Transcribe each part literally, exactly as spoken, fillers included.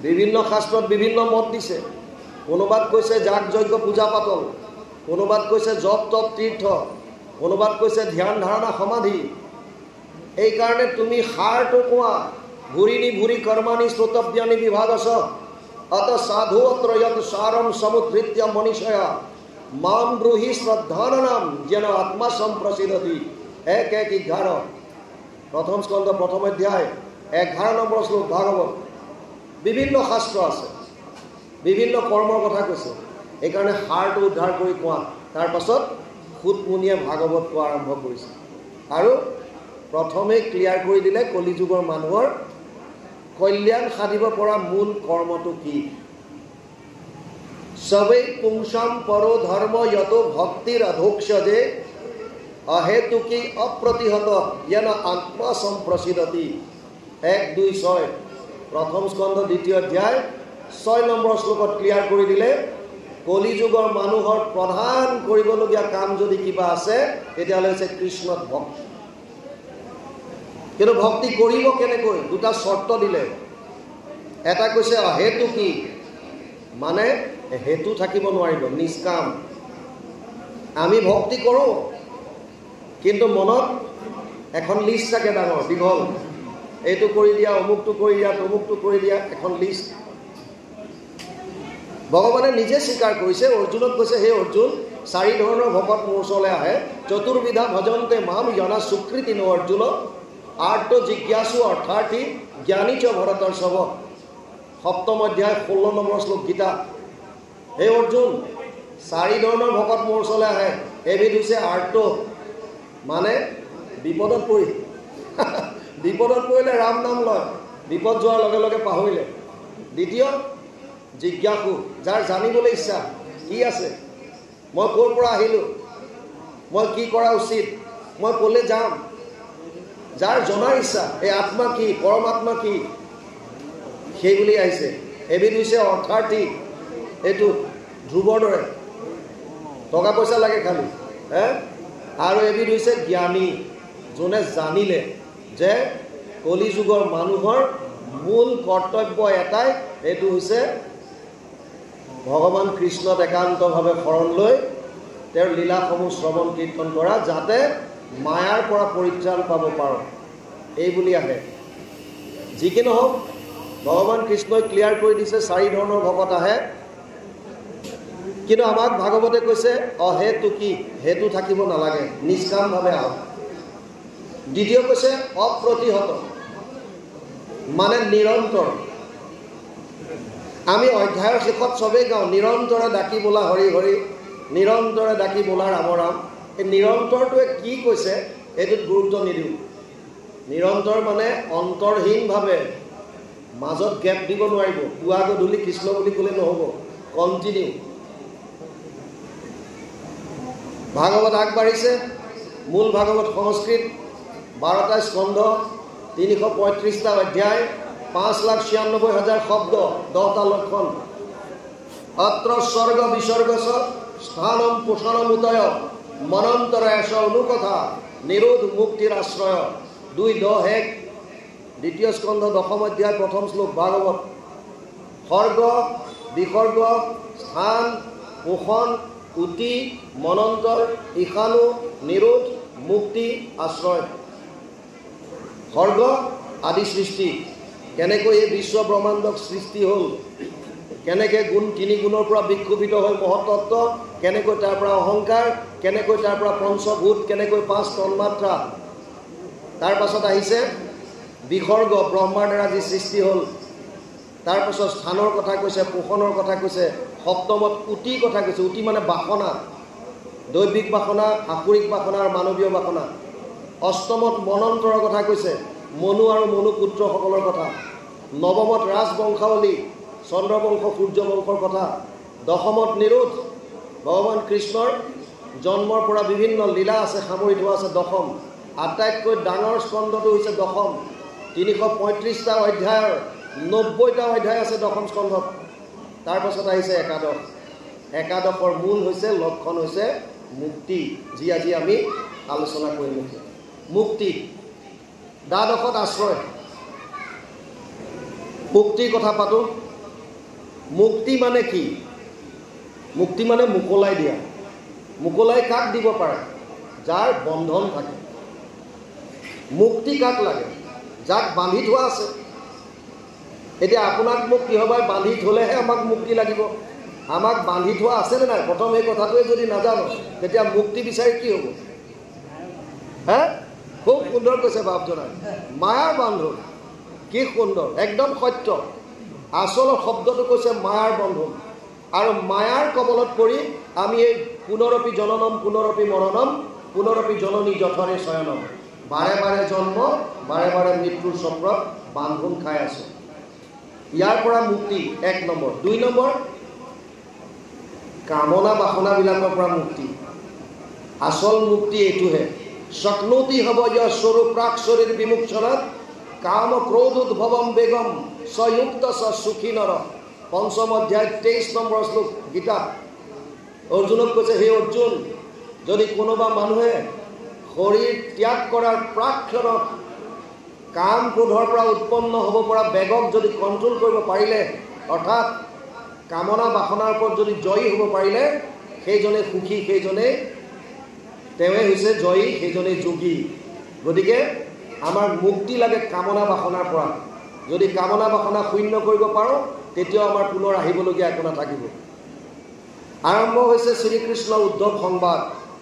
বিভিন্ন শাস্ত্ৰত বিভিন্ন মত দিছে। কোনোবাত কৈছে যাগ যজ্ঞ পূজা পাতল, কোনোবাত কৈছে জপ তপ তীৰ্থ, কোনোবাত কৈছে ধ্যান ধাৰণা সমাধি। এইকাৰণে তুমি সাৰটো কোৱা, ভুৰিনি ভুৰি কৰ্মাণি শ্ৰোতব্যানি বিভাগছ অত সাধু অত্ৰ যত সাৰম সমুদ্ৰিত্য মনীষয়া মাম ব্রুহি শ্রদ্ধানাম যেন আত্মা সম্প্রসিদ্ধি। এক এক এঘাৰ প্ৰথম স্কন্ধ প্ৰথম অধ্যায় এঘাৰ নম্বৰ শ্লোক ভাগৱত। বিভিন্ন শাস্ত্ৰ আছে, বিভিন্ন কৰ্মৰ কথা কৈছে। এইকাৰণে সাৰটো উদ্ধাৰ কৰি কোৱা। তাৰ পাছত সুতমুনিয়ে ভাগৱত কোৱা আৰম্ভ কৰিছে আৰু প্ৰথমে ক্লিয়াৰ কৰি দিলে কলিযুগৰ মানুহৰ কল্যাণ সাধিব পৰা মূল কৰ্মটো কি। সবে পুংসাম পৰো ধৰ্ম যত ভক্তিৰ অধোক্ষজে অহেতুকি অপ্ৰতিহত যেন আত্মা সম্প্ৰসিদ্ধি। এক দুই ছয় প্ৰথম স্কন্ধ দ্বিতীয় অধ্যায় ছয় নম্বৰ শ্লোকত ক্লিয়াৰ কৰি দিলে কলিযুগৰ মানুহৰ প্ৰধান কৰিবলগীয়া কাম যদি কিবা আছে তেতিয়াহ'লে হৈছে কৃষ্ণত ভক্তি। কিন্তু ভক্তি কৰিব কেনেকৈ? দুটা চৰ্ত দিলে। এটা কৈছে অহেতুকি, মানে হেতু থাকিব নোৱাৰিব, নিষ্কাম। আমি ভক্তি কৰোঁ কিন্তু মনত এখন লিষ্ট থাকে ডাঙৰ দীঘল, এইটো কৰি দিয়া, অমুকটো কৰি দিয়া, তমুকটো কৰি দিয়া, এখন লিষ্ট। ভগৱানে নিজে স্বীকাৰ কৰিছে। অৰ্জুনক কৈছে, হে অৰ্জুন, চাৰি ধৰণৰ ভকত মোৰ ওচৰলৈ আহে, চতুৰ্বিধা ভজন্তে মাম জনা সুকৃতি ন অৰ্জুন আৰ্ত জিজ্ঞাসু অৰ্থাৰ্থী জ্ঞানী চ ভৰতৰ সব। সপ্তম অধ্যায় ষোল্ল নম্বৰ শ্লোক গীতা। হে অৰ্জুন, চাৰি ধৰণৰ ভকত মোৰ ওচৰলৈ আহে। এবিধ হৈছে আৰ্ত, মানে বিপদত পৰি বিপদত পৰিলে ৰাম নাম লয়, বিপদ যোৱাৰ লগে লগে পাহৰিলে। দ্বিতীয় জিজ্ঞাসু, যাৰ জানিবলৈ ইচ্ছা কি আছে, মই ক'ৰ পৰা আহিলোঁ, মই কি কৰা উচিত, মই ক'লে যাম, যাৰ জনাৰ ইচ্ছা, এই আত্মা কি, পৰমাত্মা কি, সেইবুলি আহিছে। এবিধ হৈছে অৰ্থাৰ্থী, এইটো ধ্ৰুৱৰ দৰে, টকা পইচা লাগে খালি হে। আৰু এবিধ হৈছে জ্ঞানী, যোনে জানিলে যে কলিযুগৰ মানুহৰ মূল কৰ্তব্য এটাই, এইটো হৈছে ভগৱান কৃষ্ণত একান্তভাৱে শৰণ লৈ তেওঁৰ লীলাসমূহ শ্ৰৱণ কীৰ্তন কৰা, যাতে মায়াৰ পৰা পৰিত্ৰাণ পাব পাৰোঁ, এই বুলি আহে। যি কি নহওক, ভগৱান কৃষ্ণই ক্লিয়াৰ কৰি দিছে চাৰি ধৰণৰ ভকত আহে। কিন্তু আমাক ভাগৱতে কৈছে অহেতুকি, হেতু থাকিব নালাগে, নিষ্কামভাৱে আহক। দ্বিতীয় কৈছে অপ্ৰতিহত, মানে নিৰন্তৰ। আমি অধ্যায়ৰ শেষত চবেই গাওঁ, নিৰন্তৰে ডাকি বোলা হৰি হৰি, নিৰন্তৰে ডাকি বোলা ৰাম ৰাম। এই নিৰন্তৰটোৱে কি কৈছে এইটোত গুৰুত্ব নিদিওঁ। নিৰন্তৰ মানে অন্তৰহীনভাৱে, মাজত গেপ দিব নোৱাৰিব। পুৱা গধূলি কৃষ্ণ বুলি ক'লে নহ'ব, কণ্টিনিউ। ভাগৱত আগবাঢ়িছে। মূল ভাগৱত সংস্কৃত, বাৰটা স্কন্ধ, তিনিশ পঁয়ত্ৰিছটা অধ্যায়, পাঁচ লাখ ছিয়ান্নব্বৈ হাজাৰ শব্দ, দহটা লক্ষণ। অত্ৰ স্বৰ্গ বিসৰ্গ স্থানম পোষণম উদয় মনন্তৰ এশ অনুকথা নিৰোধ মুক্তিৰ আশ্ৰয়। দুই দহ এক দ্বিতীয় স্কন্ধ দশম অধ্যায় প্ৰথম শ্লোক ভাগৱত। স্বৰ্গ বিসৰ্গ স্থান পোষণ উতি মনন্তৰ ঈশানু নিৰোধ মুক্তি আশ্ৰয়। স্বৰ্গ আদি সৃষ্টি, কেনেকৈ এই বিশ্ব ব্ৰহ্মাণ্ডক সৃষ্টি হ'ল, কেনেকৈ গুণ তিনি গুণৰ পৰা বিক্ষোভিত হৈ মহত্তত্ব, কেনেকৈ তাৰ পৰা অহংকাৰ, কেনেকৈ তাৰ পৰা পঞ্চভূত, কেনেকৈ পাঁচ তন্মাত্ৰা। তাৰ পাছত আহিছে বিসৰ্গ, ব্ৰহ্মাৰ দ্বাৰা যি সৃষ্টি হ'ল। তাৰপাছত স্থানৰ কথা কৈছে, পোষণৰ কথা কৈছে। সপ্তমত উতি কথা কৈছে। উতি মানে বাসনা, দৈবিক বাসনা, আসুৰিক বাসনা আৰু মানৱীয় বাসনা। অষ্টমত মনন্তৰৰ কথা কৈছে, মনু আৰু মনু পুত্ৰসকলৰ কথা। নৱমত ৰাজবংশাৱলী, চন্দ্ৰবংশ সূৰ্যবংশৰ কথা। দশমত নিৰোধ, ভগৱান কৃষ্ণৰ জন্মৰ পৰা বিভিন্ন লীলা আছে, সামৰি থোৱা আছে। দশম আটাইতকৈ ডাঙৰ স্কন্ধটো হৈছে দশম। তিনিশ পঁয়ত্ৰিছটা অধ্যায়ৰ নব্বৈটা অধ্যায় আছে দশম স্কন্ধত। তাৰপাছত আহিছে একাদশ। একাদশৰ মূল হৈছে, লক্ষণ হৈছে মুক্তি, যি আজি আমি আলোচনা কৰিম। মুক্তি। দ্বাদশত আশ্ৰয়, মুক্তিৰ কথা পাতোঁ। মুক্তি মানে কি? মুক্তি মানে মুকলাই দিয়া। মুকলাই কাক দিব পাৰে? যাৰ বন্ধন থাকে। মুক্তি কাক লাগে? যাক বান্ধি থোৱা আছে। এতিয়া আপোনাক মোক কিহবাই বান্ধি থলেহে আমাক মুক্তি লাগিব। আমাক বান্ধি থোৱা আছেনে নাই? প্ৰথম এই কথাটোৱে যদি নাজানো তেতিয়া মুক্তি বিচাৰি কি হ'ব? হে খুব সুন্দৰ কৈছে বাপজনাই, মায়াৰ বান্ধোন। কি সুন্দৰ, একদম সত্য। আচল শব্দটো কৈছে মায়াৰ বন্ধন। আৰু মায়াৰ কবলত পৰি আমি এই পুনৰপি জননম পুনৰপি মৰণম পুনৰপি জননী যঠৰে শয়নম, বাৰে বাৰে জন্ম বাৰে বাৰে মৃত্যুৰ চক্ৰত বান্ধোন খাই আছো। ইয়াৰ পৰা মুক্তি এক নম্বৰ। দুই নম্বৰ, কামনা বাসনাবিলাকৰ পৰা মুক্তি। আচল মুক্তি এইটোহে। স্বপ্নতি হব ইয় স্বৰূপ প্ৰাক শৰীৰ বিমুক্ষণত কাম ক্ৰোধ উদ্ভৱম বেগম সযুক্ত স সুখী নৰ। পঞ্চম অধ্যায় তেইছ নম্বৰ শ্লোক গীতা। অৰ্জুনক কৈছে, হে অৰ্জুন, যদি কোনোবা মানুহে শৰীৰ ত্যাগ কৰাৰ প্ৰাক্ষণত কাম ক্ৰোধৰ পৰা উৎপন্ন হ'ব পৰা বেগক যদি কণ্ট্ৰল কৰিব পাৰিলে, অৰ্থাৎ কামনা বাসনাৰ ওপৰত যদি জয়ী হ'ব পাৰিলে, সেইজনে সুখী, সেইজনে তেওঁৱে হৈছে জয়ী, সেইজনে যোগী। গতিকে আমাৰ মুক্তি লাগে কামনা বাসনাৰ পৰা। যদি কামনা বাসনা শূন্য কৰিব পাৰোঁ, তেতিয়াও আমাৰ পুনৰ আহিবলগীয়া একো নাথাকিব। আৰম্ভ হৈছে শ্ৰীকৃষ্ণৰ উদ্ধৱ সংবাদ।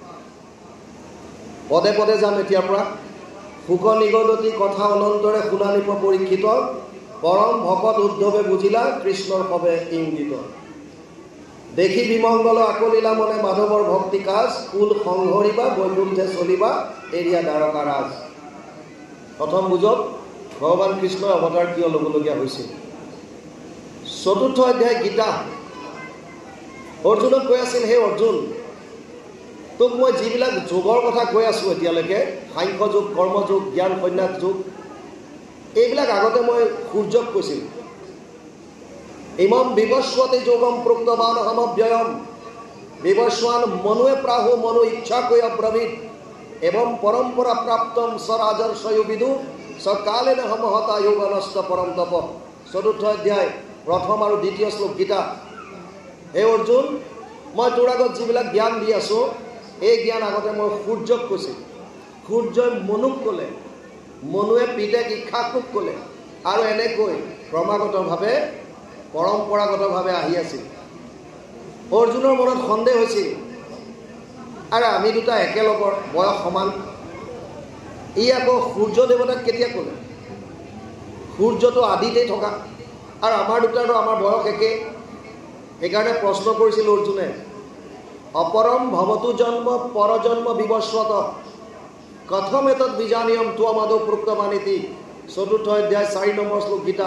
পদে পদে যাম এতিয়াৰ পৰা। সুখ নিগদতি কথা অনন্তৰে শুনানিপ পৰীক্ষিত, পৰম ভকত উদ্ধৱে বুজিলা কৃষ্ণৰ সবে ইংগিত। দেখি বিমংগল আকলিলা মনে মাধৱৰ ভক্তি কাজ, কুল সংহৰিবা বৈকুণ্ঠে চলিবা এৰিয়া দ্বাৰকা ৰাজ। প্ৰথম বুজক ভগৱান কৃষ্ণই অৱতাৰ কিয় ল'বলগীয়া হৈছিল। চতুৰ্থ অধ্যায় গীতা। অৰ্জুনক কৈ আছিল, হে অৰ্জুন, তোক মই যিবিলাক যোগৰ কথা কৈ আছোঁ এতিয়ালৈকে, সাংখ্য যোগ, কৰ্মযোগ, জ্ঞান সন্ন্যাস যোগ, এইবিলাক আগতে মই সূৰ্যক কৈছিলোঁ। ইমম বিবস্বতে যোগম প্ৰোক্তবান সমব্যয়ম বিবস্বান মনুৱে প্ৰাহু মনু ইচ্ছা কৈ অব্ৰবীত এবং পৰম্পৰা প্ৰাপ্তম স্বৰাজৰ সয়োবিদু সকালে নহমহতা যোগনষ্ট পৰম তপ। চতুৰ্থ অধ্যায় প্ৰথম আৰু দ্বিতীয় শ্লোক গীতা। হে অৰ্জুন, মই তোৰ আগত যিবিলাক জ্ঞান দি আছোঁ, এই জ্ঞান আগতে মই সূৰ্যক কৈছিলোঁ। সূৰ্যই মনুক ক'লে, মনুৱে পিতেক ইক্ষাকুক ক'লে, আৰু এনেকৈ ক্ৰমাগতভাৱে পৰম্পৰাগতভাৱে আহি আছিল। অৰ্জুনৰ মনত সন্দেহ হৈছিল, আৰু আমি দুটা একেলগৰ, বয়স সমান। ই আকৌ সূৰ্য দেৱতাক কেতিয়া ক'লে? সূৰ্যটো আদিতেই থকা, আৰু আমাৰ দুটাৰো আমাৰ বয়স একে। সেইকাৰণে প্ৰশ্ন কৰিছিল অৰ্জুনে, অপৰম ভৱতু জন্ম পৰজন্ম বিবস্বত কথম এতৎ বিজানিয়ম ত্বমাদৌ প্ৰোক্তমানিতি। চতুৰ্থ অধ্যায় চাৰি নম্বৰ শ্লোক গীতা।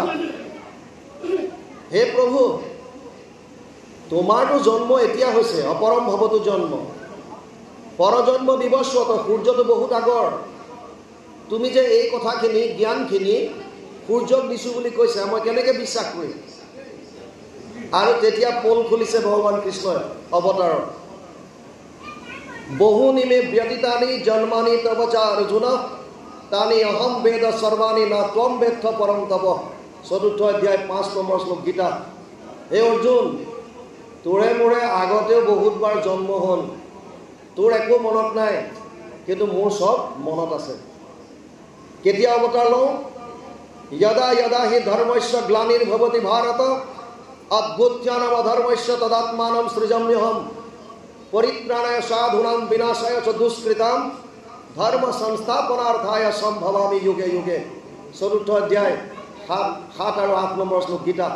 হে প্ৰভু, তোমাৰতো জন্ম এতিয়া হৈছে, অপৰম ভৱতু জন্ম, পৰজন্ম বিবস্বত, সূৰ্যটো বহুত আগৰ। তুমি যে এই কথাখিনি জ্ঞানখিনি সূৰ্যক দিছোঁ বুলি কৈছা, মই কেনেকৈ বিশ্বাস কৰিম? আৰু তেতিয়া পোল খুলিছে ভগৱান কৃষ্ণই অৱতাৰৰ। বহু নিমে ব্যতীতানি জন্মানি তব চা অৰ্জুন, তানি অহম বেদ সৰ্বাণি না ত্বম বেত্থ পৰম তপ। চতুৰ্থ অধ্যায় পাঁচ নম্বৰ শ্লোক গীতা। হে অৰ্জুন, তোৰে মোৰে আগতেও বহুতবাৰ জন্ম হ'ল, তোৰ একো মনত নাই, কিন্তু মোৰ চব মনত আছে। কেতিয়া অৱতাৰ লওঁ? যদা যদা হি ধৰ্মস্য গ্লানিৰ্ভৱতি ভাৰত অদ্ভুত্যানাম অধৰ্মস্য তদাত্মানম সৃজম্যহম পৰিত্ৰাণায় সাধূনাম বিনাশায় চ দুষ্কৃতাম ধৰ্ম সংস্থাপনাৰ্থায় সম্ভৱামি যুগে যুগে। চতুৰ্থ অধ্যায় সাত সাত আৰু আঠ নম্বৰ শ্লোক গীতা।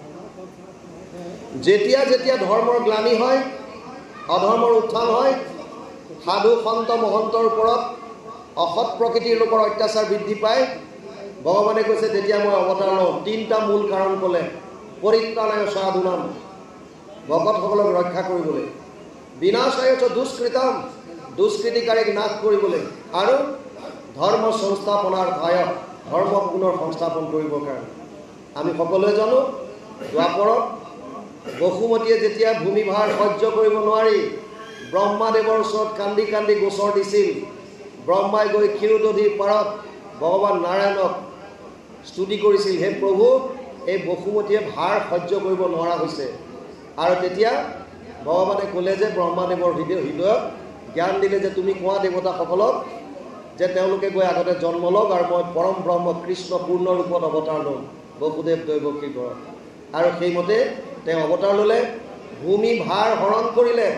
যেতিয়া যেতিয়া ধৰ্মৰ গ্লানি হয়, অধৰ্মৰ উত্থান হয়, সাধু সন্ত মহন্তৰ ওপৰত অসৎ প্ৰকৃতিৰ লোকৰ অত্যাচাৰ বৃদ্ধি পায়, ভগৱানে কৈছে তেতিয়া মই অৱতাৰ লওঁ। তিনিটা মূল কাৰণ ক'লে। পৰিত্ৰাণায় সাধূনাম, ভকতসকলক ৰক্ষা কৰিবলৈ, বিনাশায় চ দুষ্কৃতাম, দুষ্কৃতিকাৰীক নাশ কৰিবলৈ, আৰু ধৰ্ম সংস্থাপনাৰ্থায়, ধৰ্ম পুনৰ সংস্থাপন কৰিবৰ কাৰণে। আমি সকলোৱে জানো দ্বাপৰত বসুমতীয়ে যেতিয়া ভূমিভাৰ সহ্য কৰিব নোৱাৰি ব্ৰহ্মাদেৱৰ ওচৰত কান্দি কান্দি গোচৰ দিছিল, ব্ৰহ্মাই গৈ ক্ষীৰোদধিৰ পাৰত ভগৱান নাৰায়ণক স্তুতি কৰিছিল, হে প্ৰভু, এই বসুমতীয়ে ভাৰ সহ্য কৰিব নোৱাৰা হৈছে আৰু তেতিয়া ভগৱানে ক'লে যে ব্ৰহ্মাদেৱৰ হৃদয় হৃদয়ত জ্ঞান দিলে যে তুমি কোৱা দেৱতাসকলক যে তেওঁলোকে গৈ আগতে জন্ম লওক আৰু মই পৰম ব্ৰহ্ম কৃষ্ণ পূৰ্ণ ৰূপত অৱতাৰ ল'ম বসুদেৱ দৈৱকীৰ ঘৰত আৰু সেইমতে তেওঁ অৱতাৰ ল'লে ভূমি ভাৰ হৰণ কৰিলে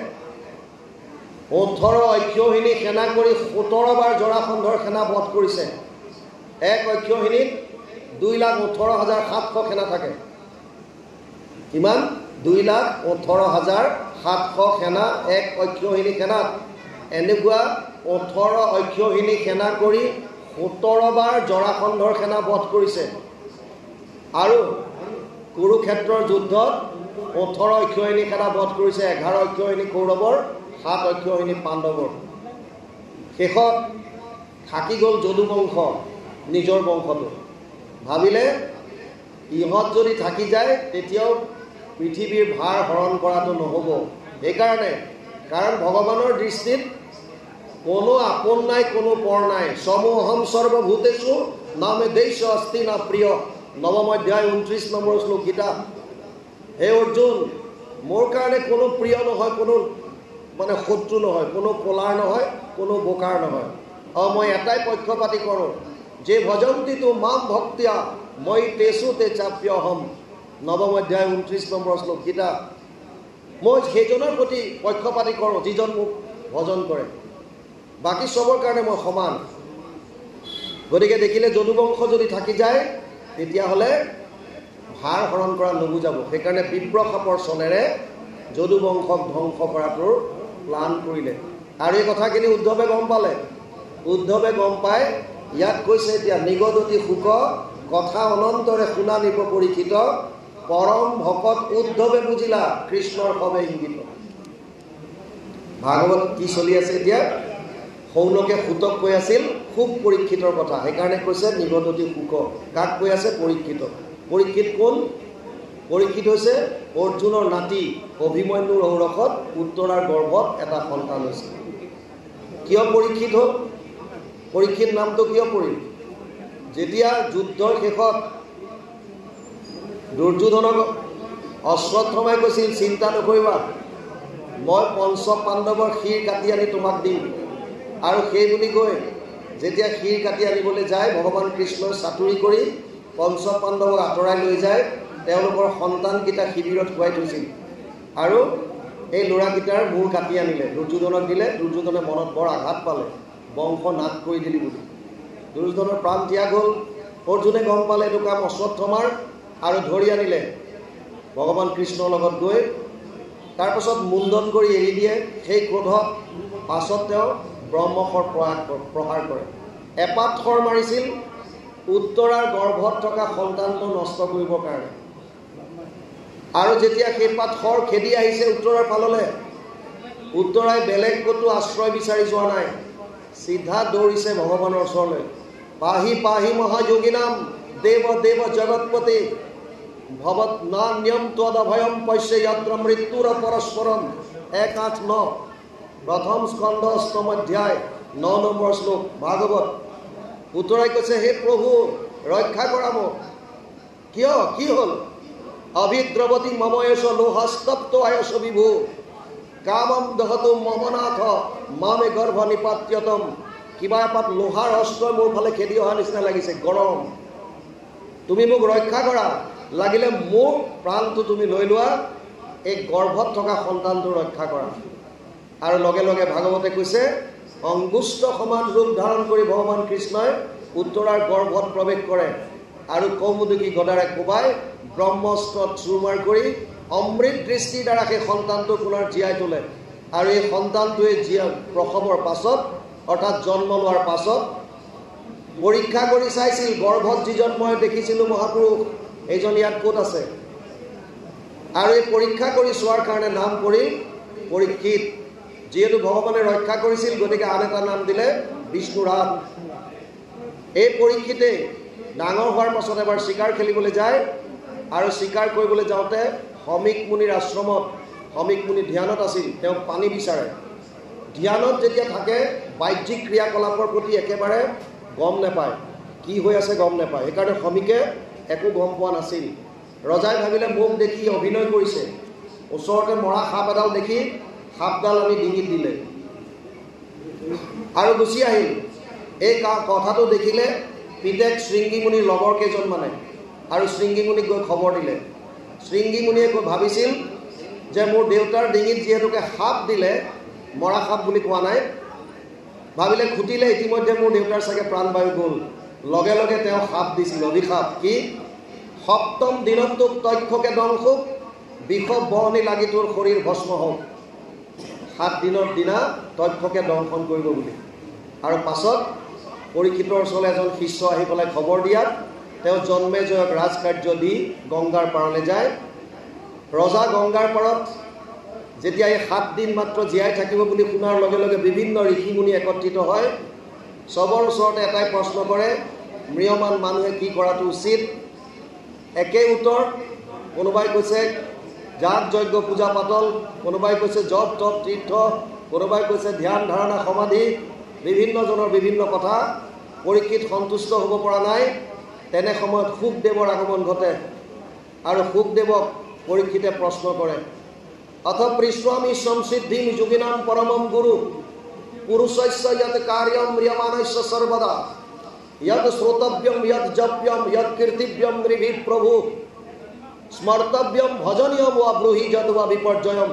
ওঠৰ অক্ষৌহিণী সেনা কৰি সোতৰ বাৰ জৰাসন্ধৰ সেনা বধ কৰিছে এক অক্ষৌহিণীত দুই লাখ ওঠৰ হাজাৰ সাতশ সেনা থাকে কিমান দুই লাখ ওঠৰ হাজাৰ সাতশ সেনা এক অক্ষৌহিণী সেনাত এনেকুৱা ওঠৰ অক্ষৌহিণী সেনা কৰি সোতৰ বাৰ জৰাসন্ধৰ সেনা বধ কৰিছে আৰু কুৰুক্ষেত্ৰৰ যুদ্ধত ওঠৰ অক্ষৌহিণী সেনা বধ কৰিছে এঘাৰ অক্ষৌহিণী কৌৰৱৰ সাত অক্ষৌহিণী পাণ্ডৱৰ শেষত থাকি গ'ল যদু বংশ নিজৰ বংশটো ভাবিলে ইহঁত যদি থাকি যায় তেতিয়াও পৃথিৱীৰ ভাৰ হৰণ কৰাটো নহ'ব সেইকাৰণে কাৰণ ভগৱানৰ দৃষ্টিত কোনো আপোন নাই কোনো পৰ নাই সমহম সৰ্বভূতেষু নামে দেশ অস্তি না প্ৰিয় নৱম অধ্যায় ঊনত্ৰিছ নম্বৰ শ্লোক গীতা হে অৰ্জুন মোৰ কাৰণে কোনো প্ৰিয় নহয় কোনো মানে শত্ৰু নহয় কোনো পলাৰ নহয় কোনো বোকাৰ নহয় আৰু মই এটাই পক্ষপাতি কৰোঁ যে ভজন্তি তো মাম ভক্তিয়া মই তেসু তে চাপ্যহম নৱম অধ্যায় ঊনত্ৰিছ নম্বৰ শ্লোক গীতা মই সেইজনৰ প্ৰতি পক্ষপাতি কৰোঁ যিজন মোক ভজন কৰে বাকী চবৰ কাৰণে মই সমান গতিকে দেখিলে যদুবংশ যদি থাকি যায় তেতিয়াহ'লে ভাৰ হৰণ কৰা নুবুজাব সেইকাৰণে বিপ্ৰসাপৰ চনেৰে যদুবংশক ধ্বংস কৰাটোৰ প্লান কৰিলে আৰু এই কথাখিনি উদ্ধৱে গম পালে উদ্ধৱে গম পাই ইয়াত কৈছে এতিয়া নিগদতি শোক কথা অনন্তৰে শুনা নিব পৰীক্ষিত পৰম ভকত উদ্ধৱে বুজিলা কৃষ্ণৰ সবে ইংগিত ভাগৱত কি চলি আছে এতিয়া সৌনকে সুতক কৈ আছিল খুব পৰীক্ষিতৰ কথা সেইকাৰণে কৈছে নিগদতি শোক কাক কৈ আছে পৰীক্ষিত পৰীক্ষিত কোন পৰীক্ষিত হৈছে অৰ্জুনৰ নাতি অভিমন্যুৰ ঔৰসত উত্তৰাৰ গৰ্ভত এটা সন্তান হৈছে কিয় পৰীক্ষিত হ'ল পৰীক্ষিত নামটো কিয় পৰিল যেতিয়া যুদ্ধৰ শেষত দুৰ্যোধনক অশ্বত্থামাই কৈছিল চিন্তা নকৰিবা মই পঞ্চ পাণ্ডৱৰ শিৰ কাটি আনি তোমাক দিম আৰু সেই বুলি কৈ যেতিয়া শিৰ কাটি আনিবলৈ যায় ভগৱান কৃষ্ণই চাতুৰি কৰি পঞ্চ পাণ্ডৱক আঁতৰাই লৈ যায় তেওঁলোকৰ সন্তানকেইটা শিবিৰত খুৱাই থৈছিল আৰু এই ল'ৰাকেইটাৰ মূৰ কাটি আনিলে দুৰ্যোধনক দিলে দুৰ্যোধনে মনত বৰ আঘাত পালে বংশ নাশ কৰি দিলি বুলি দুৰ্যোধনৰ প্ৰাণ ত্যাগ হ'ল অৰ্জুনে গম পালে এইটো কাম অশ্বত্থামাৰ আৰু ধৰি আনিলে ভগৱান কৃষ্ণৰ লগত গৈ তাৰপাছত মুণ্ডন কৰি এৰি দিয়ে সেই ক্ৰোধত পাছত তেওঁ ব্ৰহ্মশৰ প্ৰয়াস প্ৰহাৰ কৰে এপাত খৰ মাৰিছিল উত্তৰাৰ গৰ্ভত থকা সন্তানটো নষ্ট কৰিবৰ কাৰণে আৰু যেতিয়া সেই পাত খৰ খেদি আহিছে উত্তৰাৰ ফাললৈ উত্তৰাই বেলেগ ক'তো আশ্ৰয় বিচাৰি যোৱা নাই চিধা দৌৰিছে ভগৱানৰ ওচৰলৈ পাহি পাহি মহাযোগী নাম দেৱ দেৱ জগৎপতি ভৱত নান্যম তদভয়ম পশ্যে যত্ৰ মৃত্যুৰ পৰস্পৰম এক আঠ ন প্ৰথম স্কন্ধ অষ্টম অধ্যায় ন নম্বৰ শ্লোক ভাগৱত উত্তৰাই কৈছে হে প্ৰভু ৰক্ষা কৰা মোক কিয় কি হ'ল অভিদ্ৰৱতী মময়েশ লোহস্তপ্ত আয়স বিভু কামম দহতু মমনাথ মামে গৰ্ভ নিপাত্যতম কিবা এপাত লোহাৰ অস্ত্ৰই মোৰ ফালে খেদি অহা নিচিনা লাগিছে গৰম তুমি মোক ৰক্ষা কৰা লাগিলে মোৰ প্ৰাণটো তুমি লৈ লোৱা এই গৰ্ভত থকা সন্তানটো ৰক্ষা কৰা আৰু লগে লগে ভাগৱতে কৈছে অংগুষ্ঠ সমান ৰূপ ধাৰণ কৰি ভগৱান কৃষ্ণই উত্তৰাৰ গৰ্ভত প্ৰৱেশ কৰে আৰু কৌমুদকী গদাৰে কোবাই ব্ৰহ্মস্ত্ৰত চুৰমাৰ কৰি অমৃত দৃষ্টিৰ দ্বাৰা সেই সন্তানটো পুনৰ জীয়াই তোলে আৰু এই সন্তানটোৱে জীয়া প্ৰসৱৰ পাছত অৰ্থাৎ জন্ম লোৱাৰ পাছত পৰীক্ষা কৰি চাইছিল গৰ্ভত যিজন মই দেখিছিলোঁ মহাপুৰুষ এইজন ইয়াত ক'ত আছে আৰু এই পৰীক্ষা কৰি চোৱাৰ কাৰণে নাম কৰি পৰীক্ষিত যিহেতু ভগৱানে ৰক্ষা কৰিছিল গতিকে আন এটা নাম দিলে বিষ্ণুৰাত এই পৰীক্ষিতে ডাঙৰ হোৱাৰ পাছত এবাৰ চিকাৰ খেলিবলৈ যায় আৰু চিকাৰ কৰিবলৈ যাওঁতে সমিক মুনিৰ আশ্ৰমত সমিক মুনি ধ্যানত আছিল তেওঁক পানী বিচাৰে ধ্যানত যেতিয়া থাকে বাহ্যিক ক্ৰিয়াকলাপৰ প্ৰতি একেবাৰে গম নাপায় কি হৈ আছে গম নাপায় সেইকাৰণে সমিকে একো গম পোৱা নাছিল ৰজাই ভাবিলে মোক দেখি অভিনয় কৰিছে, ওচৰতে মৰা সাপ এডাল দেখি সাপডাল আনি ডিঙিত দিলে আৰু গুচি আহিল। এই কথাটো দেখিলে পিতেক শৃংগীমুনিৰ লগৰ কেইজনমানে আৰু শৃংগীমুনিক গৈ খবৰ দিলে। শৃংগীমুনিয়ে গৈ ভাবিছিল যে মোৰ দেউতাৰ ডিঙিত যিহেতুকে সাপ দিলে, মৰা সাপ বুলি কোৱা নাই, ভাবিলে খুটিলে ইতিমধ্যে মোৰ দেউতাৰ চাগে প্ৰাণবায়ু গ'ল। লগে লগে তেওঁ সাপ দিছিল, অভিশাপ কি, সপ্তম দিনত তোক তক্ষকে দংশুক, বিষব বৰণী লাগি তোৰ শৰীৰ ভস্ম হওক। সাত দিনৰ দিনা তক্ষকে দংশন কৰিব বুলি। আৰু পাছত পৰীক্ষিতৰ ওচৰলৈ এজন শিষ্য আহি পেলাই খবৰ দিয়াত তেওঁ জন্মেজয়ক ৰাজকাৰ্য দি গংগাৰ পাৰলৈ যায়। ৰজা গংগাৰ পাৰত যেতিয়া এই সাত দিন মাত্ৰ জীয়াই থাকিব বুলি শুনাৰ লগে লগে বিভিন্ন ঋষিমুনি একত্ৰিত হয়। চবৰ ওচৰতে এটাই প্ৰশ্ন কৰে, ম্ৰিয়মান মানুহে কি কৰাটো উচিত? একে উত্তৰ, কোনোবাই কৈছে যাগ যজ্ঞ পূজা পাতল, কোনোবাই কৈছে জপ তপ তীৰ্থ, কোনোবাই কৈছে ধ্যান ধাৰণা সমাধি, বিভিন্নজনৰ বিভিন্ন কথা। পৰীক্ষিত সন্তুষ্ট হ'ব পৰা নাই। তেনে সময়ত শুকদেৱৰ আগমন ঘটে আৰু শুকদেৱক পৰীক্ষিতে প্ৰশ্ন কৰে, অথ পৃষ্ঠমি সংসিদ্ধিম যোগিনাম পৰমম গুৰু পুৰুষস্য যৎ কাৰ্যম ম্ৰিয়মানস্য সৰ্বদা যৎ শ্ৰোতব্যম যৎ জপ্যম যৎ কীৰ্তিব্যম নৃভিঃ প্ৰভু স্মৰ্তব্যম ভজনীয়ম वा ব্রূহি যৎ वा বিপর্যয়ম।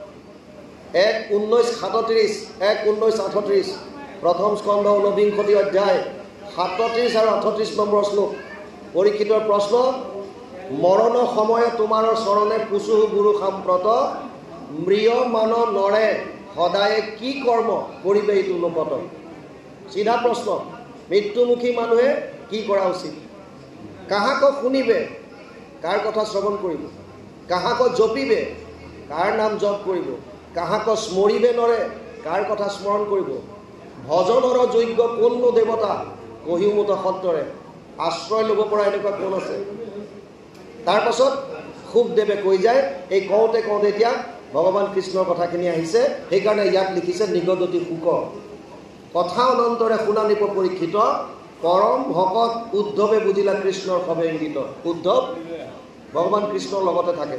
এক ঊনৈছ সাতত্ৰিছ এক ঊনৈছ আঠত্ৰিছ প্ৰথম স্কন্ধ ঊনবিংশতি অধ্যায় সাতত্ৰিছ আৰু আঠত্ৰিছ নম্বৰ শ্লোক। পৰীক্ষিতৰ প্ৰশ্ন, মৰণ সময়ে তোমাৰ চৰণে পুচুহু গুৰু সাম্প্ৰত মৃয় মান নৰে সদায়ে কি কৰ্ম কৰিবে এইটো লোপত। চিধা প্ৰশ্ন, মৃত্যুমুখী মানুহে কি কৰা উচিত? কাহাক শুনিবে, কাৰ কথা শ্ৰৱণ কৰিব? কাহাক জপিবে, কাৰ নাম জপ কৰিব? কাহাক স্মৰিবে নৰে, কাৰ কথা স্মৰণ কৰিব? ভজনৰ যোগ্য কোননো দেৱতা কহিমুত সত্তৰে, আশ্ৰয় ল'ব পৰা এনেকুৱা কোন আছে? তাৰ পাছত শুকদেৱে কৈ যায়, এই কওঁতে কওঁতে এতিয়া ভগৱান কৃষ্ণৰ কথাখিনি আহিছে, সেইকাৰণে ইয়াক লিখিছে নিগদতি শুক। কথা অনন্তৰে শুনা নিপ পৰীক্ষিত, পৰম ভকত উদ্ধৱে বুজিলা কৃষ্ণৰ সবে ইংগিত। উদ্ধৱ ভগৱান কৃষ্ণৰ লগতে থাকে।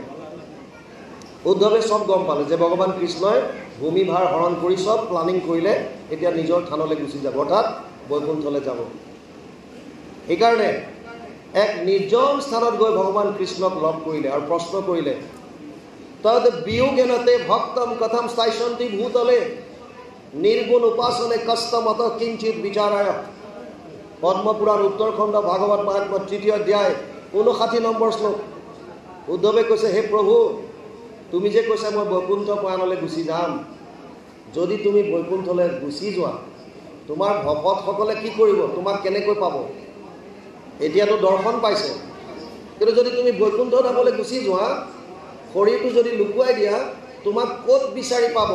উদ্ধৱে চব গম পালে যে ভগৱান কৃষ্ণই ভূমিভাৰ হৰণ কৰি চব প্লানিং কৰিলে, এতিয়া নিজৰ থানলৈ গুচি যাব, অৰ্থাৎ বৈকুণ্ঠলৈ যাব। সেইকাৰণে এক নিৰ্জন স্থানত গৈ ভগৱান কৃষ্ণক লগ কৰিলে আৰু প্ৰশ্ন কৰিলে, তদ বিয়োগেনতে ভক্তম কথম স্থায়সন্তি ভূতলে নিৰ্গুণ উপাসনে কষ্টমত কিঞ্চিত বিচাৰায়। পদ্মপুৰাণ উত্তৰখণ্ড ভাগৱত মহাত্ম্য তৃতীয় অধ্যায় ঊনষাঠি নম্বৰ শ্লোক। উদ্ধৱে কৈছে, হে প্ৰভু, তুমি যে কৈছা মই বৈকুণ্ঠ পয়ানলৈ গুচি যাম, যদি তুমি বৈকুণ্ঠলৈ গুচি যোৱা তোমাৰ ভকতসকলে কি কৰিব? তোমাক কেনেকৈ পাব? এতিয়াতো দৰ্শন পাইছে, কিন্তু যদি তুমি বৈকুণ্ঠ ধামলৈ গুচি যোৱা, শৰীৰটো যদি লুকুৱাই দিয়া, তোমাক ক'ত বিচাৰি পাব?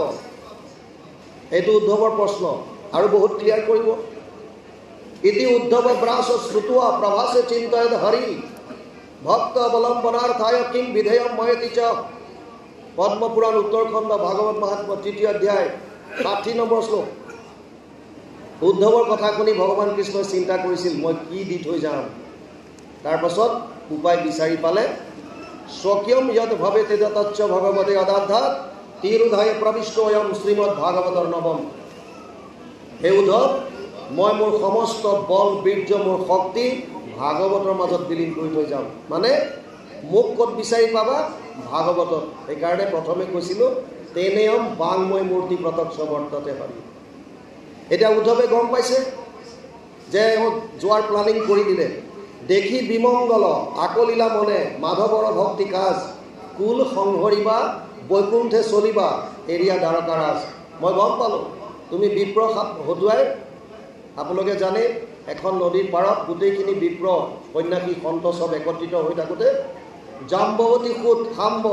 এইটো উদ্ধৱৰ প্ৰশ্ন আৰু বহুত ক্লিয়াৰ কৰিব। ইতি উদ্ধৱ ব্ৰাস শ্ৰুত্বা প্ৰভাসে চিন্তয়ত হৰি ভক্ত অৱলম্বনাർത്থায় কিং বিধেয়ম ময়তি চ। পদ্মপুৰাণ উত্তৰখণ্ড ভাগৱত মহাত্ম্য তৃতীয় অধ্যায় ষাঠি নম্বৰ শ্লোক। উদ্ধৱৰ কথা শুনি ভগৱান কৃষ্ণই চিন্তা কৰিছিল, মই কি দি থৈ যাম? তাৰপাছত উপায় বিচাৰি পালে। স্বকীয়ম যৎ ভৱেতে তচ্চ ভগৱতে অদাধ্যাৎ তিৰোধায়ে প্ৰবিষ্টয়ম শ্ৰীমদ ভাগৱতৰ নৱম। হে উদ্ধৱ, মই মোৰ সমস্ত বল বীৰ্য মোৰ শক্তি ভাগৱতৰ মাজত বিলীন কৰি থৈ যাম। মানে মোক ক'ত বিচাৰি পাবা? ভাগৱতত। সেইকাৰণে প্ৰথমে কৈছিলোঁ, তেনেয়ম বাংময় মূৰ্তি প্ৰত্যক্ষ বৰ্ততে হৰি। এতিয়া উদ্ধৱে গম পাইছে যে যোৱাৰ প্লানিং কৰি দিলে। দেখি বিমংগল আকলীলা মনে মাধৱৰ ভক্তি কাজ কুল সংহৰিবা বৈকুণ্ঠে চলিবা এৰিয়া দ্বাৰকা ৰাজ। মই গম পালোঁ তুমি বিপ্ৰ হতুৱাই, আপোনালোকে জানে এখন নদীৰ পাৰত গোটেইখিনি বিপ্ৰ সন্যাসী সন্ত চব একত্ৰিত হৈ থাকোঁতে জাম্বৱতী সুত শাম্ব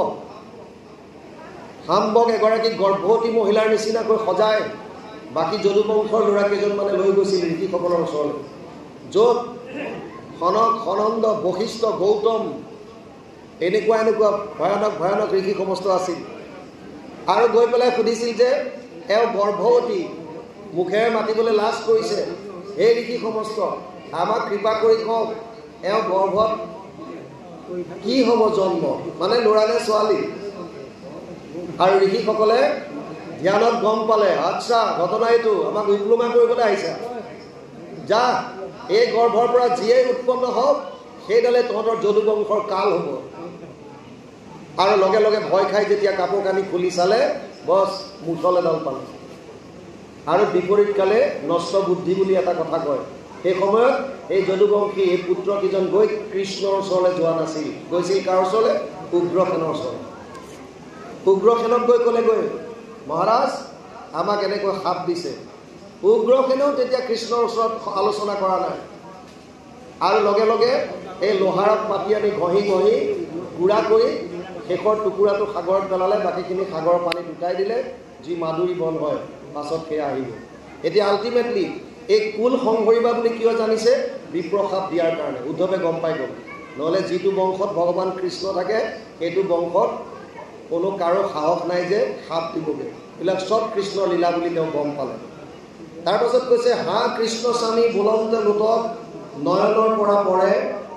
শাম্বক এগৰাকী গৰ্ভৱতী মহিলাৰ নিচিনাকৈ সজাই বাকী যদুবংশৰ ল'ৰা কেইজনমানে লৈ গৈছিল ঋষিসকলৰ ওচৰলৈ, য'ত সনক সনন্দ বশিষ্ঠ গৌতম এনেকুৱা এনেকুৱা ভয়ানক ভয়ানক ঋষি সমস্ত আছিল। আৰু গৈ পেলাই সুধিছিল যে এওঁ গৰ্ভৱতী, মুখেৰে মাতিবলৈ লাজ কৰিছে, এই ঋষি সমস্ত আমাক কৃপা কৰি কওক এওঁ গৰ্ভত কি হ'ব জন্ম মানে ল'ৰা নে ছোৱালী আৰু ঋষিসকলে ধ্যানত গম পালে আচ্ছা ঘটনা এইটো আমাক ডিপ্ল'মা কৰিবলৈ আহিছে যা এই গৰ্ভৰ পৰা যিয়েই উৎপন্ন হওক সেইডালে তহঁতৰ যদুবংশৰ কাল হ'ব আৰু লগে লগে ভয় খাই যেতিয়া কাপোৰ কানি খুলি চালে বছ মুঠল এডাল পালে আৰু বিপৰীতকালে নষ্ট বুদ্ধি বুলি এটা কথা কয় সেই সময়ত এই যদুবংশী এই পুত্ৰ কিজন গৈ কৃষ্ণৰ ওচৰলৈ যোৱা নাছিল গৈছিল কাৰ ওচৰলৈ উগ্ৰসেনৰ ওচৰলৈ উগ্ৰসেনক গৈ ক'লে গৈ মহাৰাজ আমাক এনেকৈ সাপ দিছে উগ্ৰসেনেও তেতিয়া কৃষ্ণৰ ওচৰত আলোচনা কৰা নাই আৰু লগে লগে এই লোহাৰক মাতি আনি ঘঁহি ঘঁহি গুড়া কৰি শেষৰ টুকুৰাটো সাগৰত পেলালে বাকীখিনি সাগৰৰ পানীত উঠাই দিলে যি মাধুৰী বন হয় পাছত সেয়া আহিব এতিয়া আল্টিমেটলি এই কুল সংহৰিবা বুলি কিয় জানিছে বিপ্ৰসাদ দিয়াৰ কাৰণে উদ্ধৱে গম পাই গ'ল নহ'লে যিটো বংশত ভগৱান কৃষ্ণ থাকে সেইটো বংশত কোনো কাৰো সাহস নাই যে সাপ দিবগৈ এইবিলাক চব কৃষ্ণৰ লীলা বুলি তেওঁ গম পালে তাৰপাছত কৈছে হা কৃষ্ণ স্বামী বুলন্তে লোটক নয়নৰ পৰা পৰে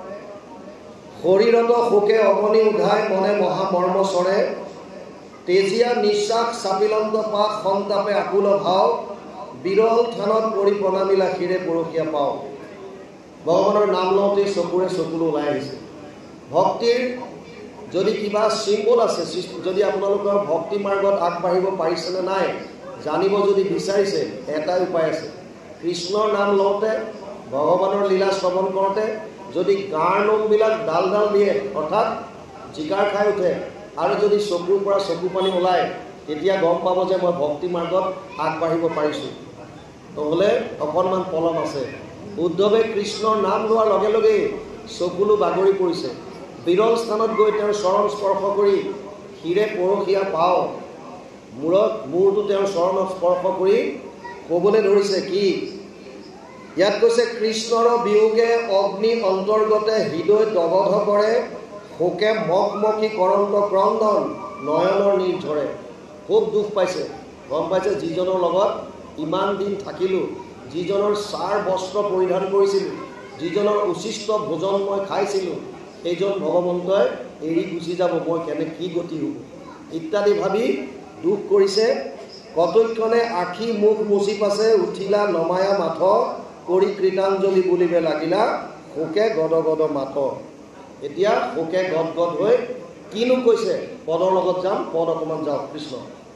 শৰীৰত শোকে অগ্নি উধাই মনে মহামৰ্ম চৰে তেজীয়া নিশ্বাস চাপিলন্ত পাক সন্তাপে আকুল ভাও বিৰল থানত পৰি প্ৰণামিলা শিৰে পৰখীয়া পাওঁ ভগৱানৰ নাম লওঁতেই চকুৰে চকুলো ওলাই আহিছে ভক্তিৰ যদি কিবা চিম্বল আছে যদি আপোনালোকৰ ভক্তি মাৰ্গত আগবাঢ়িব পাৰিছেনে নাই জানিব যদি বিচাৰিছে এটাই উপায় আছে কৃষ্ণৰ নাম লওঁতে ভগৱানৰ লীলা শ্ৰৱণ কৰোঁতে যদি গাৰ নোমবিলাক ডাল ডাল দিয়ে অৰ্থাৎ জিকাৰ খাই উঠে আৰু যদি চকুৰ পৰা চকু পানী ওলায় তেতিয়া গম পাব যে মই ভক্তি মাৰ্গত আগবাঢ়িব পাৰিছোঁ নহ'লে অকণমান পলম আছে উদ্ধৱে কৃষ্ণৰ নাম লোৱাৰ লগে লগেই চকুলো বাগৰি পৰিছে বিৰল স্থানত গৈ তেওঁৰ চৰণ স্পৰ্শ কৰি শিৰে পৰখীয়া পাওঁ মূৰত মূৰটো তেওঁৰ চৰণত স্পৰ্শ কৰি ক'বলৈ ধৰিছে কি ইয়াত কৈছে কৃষ্ণৰ বিয়োগে অগ্নি অন্তৰ্গতে হৃদয় দগধ কৰে শোকে মকমকি কৰন্ত ক্ৰন্দন নয়নৰ নীৰ ঝৰে খুব দুখ পাইছে গম পাইছে যিজনৰ লগত ইমান দিন থাকিলোঁ যিজনৰ চাৰ বস্ত্ৰ পৰিধান কৰিছিলোঁ যিজনৰ উচিষ্ট ভোজন মই খাইছিলোঁ সেইজন ভগৱন্তই এৰি গুচি যাব মই কেনে কি গতি হ'ব ইত্যাদি ভাবি দুখ কৰিছে কতক্ষণে আখি মুখ মুচি পাছে উঠিলা নমায়া মাথ কৰি কৃতাঞ্জলি বুলিবে লাগিলা শোকে গদ গদ মাথ এতিয়া শোকে গদ গদ হৈ কিনো কৈছে পদৰ লগত যাম পদ অকণমান যাওক কৃষ্ণ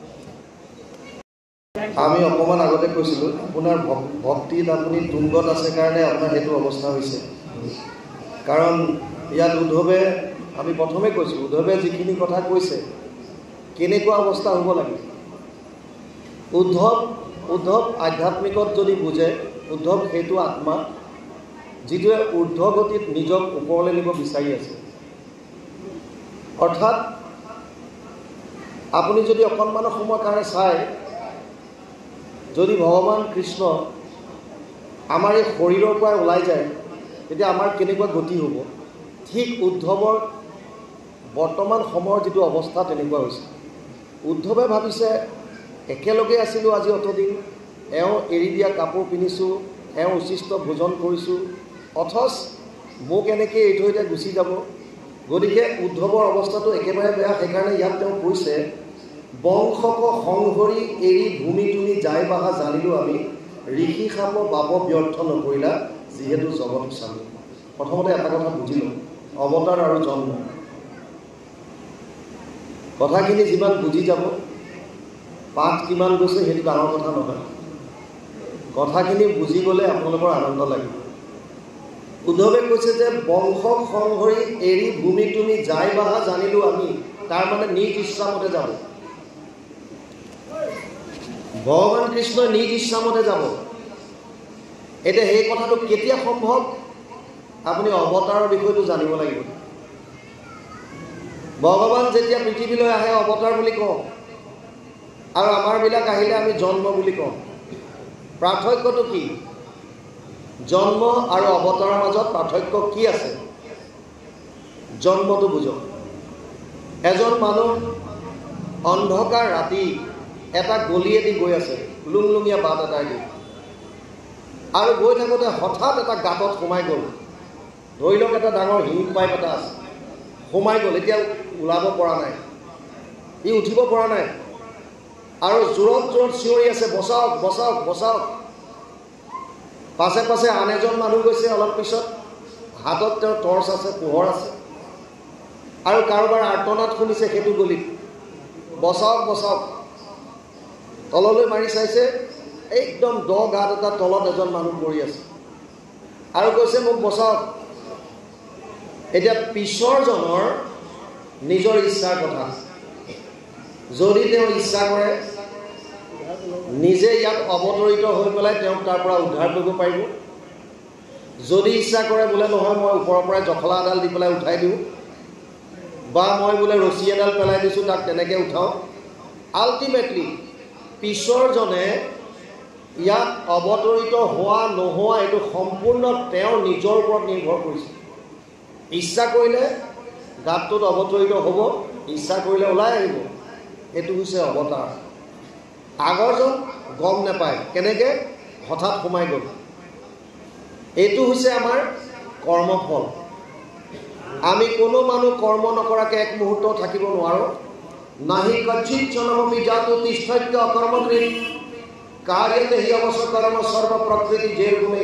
আমি অকণমান আগতে কৈছিলোঁ আপোনাৰ ভক্তিত আপুনি তুংগত আছে কাৰণে আপোনাৰ সেইটো অৱস্থা হৈছে কাৰণ ইয়াত উদ্ধৱে আমি প্ৰথমে কৈছোঁ উদ্ধৱে যিখিনি কথা কৈছে কেনেকুৱা অৱস্থা হ'ব লাগে উদ্ধৱ উদ্ধৱ আধ্যাত্মিকত যদি বুজে উদ্ধৱ সেইটো আত্মা যিটোৱে ঊৰ্ধ্বগতিত নিজক ওপৰলৈ নিব বিচাৰি আছে অৰ্থাৎ আপুনি যদি অকণমানৰ সময়ৰ কাৰণে চায় যদি ভগৱান কৃষ্ণ আমাৰ এই শৰীৰৰ পৰা ওলাই যায় তেতিয়া আমাৰ কেনেকুৱা গতি হ'ব ঠিক উদ্ধৱৰ বৰ্তমান সময়ৰ যিটো অৱস্থা তেনেকুৱা হৈছে উদ্ধৱে ভাবিছে একেলগে আছিলোঁ আজি অতদিন এওঁ এৰি দিয়া কাপোৰ পিন্ধিছোঁ এওঁ উচিষ্ট ভোজন কৰিছোঁ অথচ মোক এনেকৈ এৰি থৈ এতিয়া গুচি যাব গতিকে উদ্ধৱৰ অৱস্থাটো একেবাৰে বেয়া সেইকাৰণে ইয়াত তেওঁ কৈছে বংশক সংহৰি এৰি ভূমি তুমি যাই বাহা জানিলোঁ আমি ঋষি সাপ বাপ ব্যৰ্থ নকৰিলা যিহেতু জগত স্বামী প্ৰথমতে এটা কথা বুজিলোঁ অৱতাৰ আৰু জন্ম কথাখিনি যিমান বুজি যাব পাঠ কিমান গৈছে সেইটো ডাঙৰ কথা নহয় কথাখিনি বুজি গ'লে আপোনালোকৰ আনন্দ লাগিব উদ্ধৱে কৈছে যে বংশক সংহৰি এৰি ভূমি তুমি যাই বাহা জানিলোঁ আমি তাৰ মানে নিজ ইচ্ছামতে যাব ভগৱান কৃষ্ণই নিজ ইচ্ছামতে যাব এতিয়া সেই কথাটো কেতিয়া সম্ভৱ আপুনি অৱতাৰৰ বিষয়টো জানিব লাগিব ভগৱান যেতিয়া পৃথিৱীলৈ আহে অৱতাৰ বুলি কওঁ আৰু আমাৰবিলাক আহিলে আমি জন্ম বুলি কওঁ পাৰ্থক্যটো কি জন্ম আৰু অৱতাৰৰ মাজত পাৰ্থক্য কি আছে জন্মটো বুজক এজন মানুহ অন্ধকাৰ ৰাতি এটা গলিয়েদি গৈ আছে লুংলুঙীয়া বাট এটাই দি আৰু গৈ থাকোঁতে হঠাৎ এটা গাঁতত সোমাই গ'ল ধৰি লওক এটা ডাঙৰ হিম পাইপ এটা আছে সোমাই গ'ল, এতিয়া ওলাব পৰা নাই, ই উঠিব পৰা নাই আৰু জোৰত জোৰত চিঞৰি আছে, বচাওক বচাওক বচাওক। পাছে পাছে আন এজন মানুহ গৈছে অলপ পিছত, হাতত তেওঁৰ টৰ্চ আছে, পোহৰ আছে আৰু কাৰোবাৰ আৰ্তনাদ শুনিছে সেইটো গলিত, বচাওক বচাওক। তললৈ মাৰি চাইছে, একদম দ গাঁত এটা তলত এজন মানুহ পৰি আছে আৰু কৈছে মোক বচাওক। এতিয়া পিছৰজনৰ নিজৰ ইচ্ছাৰ কথা, যদি তেওঁ ইচ্ছা কৰে নিজে ইয়াত অৱতৰিত হৈ পেলাই তেওঁক তাৰ পৰা উদ্ধাৰ কৰিব পাৰিব। যদি ইচ্ছা কৰে বোলে নহয় মই ওপৰৰ পৰাই জখলা এডাল দি পেলাই উঠাই দিওঁ, বা মই বোলে ৰছী এডাল পেলাই দিছোঁ তাক তেনেকৈ উঠাওঁ, আল্টিমেটলি পিছৰজনে ইয়াত অৱতৰিত হোৱা নোহোৱা এইটো সম্পূৰ্ণ তেওঁৰ নিজৰ ওপৰত নিৰ্ভৰ কৰিছে। ইচ্ছা কৰিলে গাঁতটোত অৱতৰিত হ'ব, ইচ্ছা কৰিলে ওলাই আহিব। এইটো হৈছে অৱতাৰ। আগৰজন গম নাপায় কেনেকৈ হঠাৎ সোমাই গ'ল। এইটো হৈছে আমাৰ কৰ্মফল। আমি কোনো মানুহ কৰ্ম নকৰাকৈ এক মুহূৰ্ত থাকিব নোৱাৰোঁ। নাহি কচ্ছিত জনমপি জাতু তিষ্ঠত্য অকৰ্মকৃত কাৰ্যতে হি অৱশ্য কৰ্ম সৰ্ব প্ৰকৃতি জেৰ গুণে।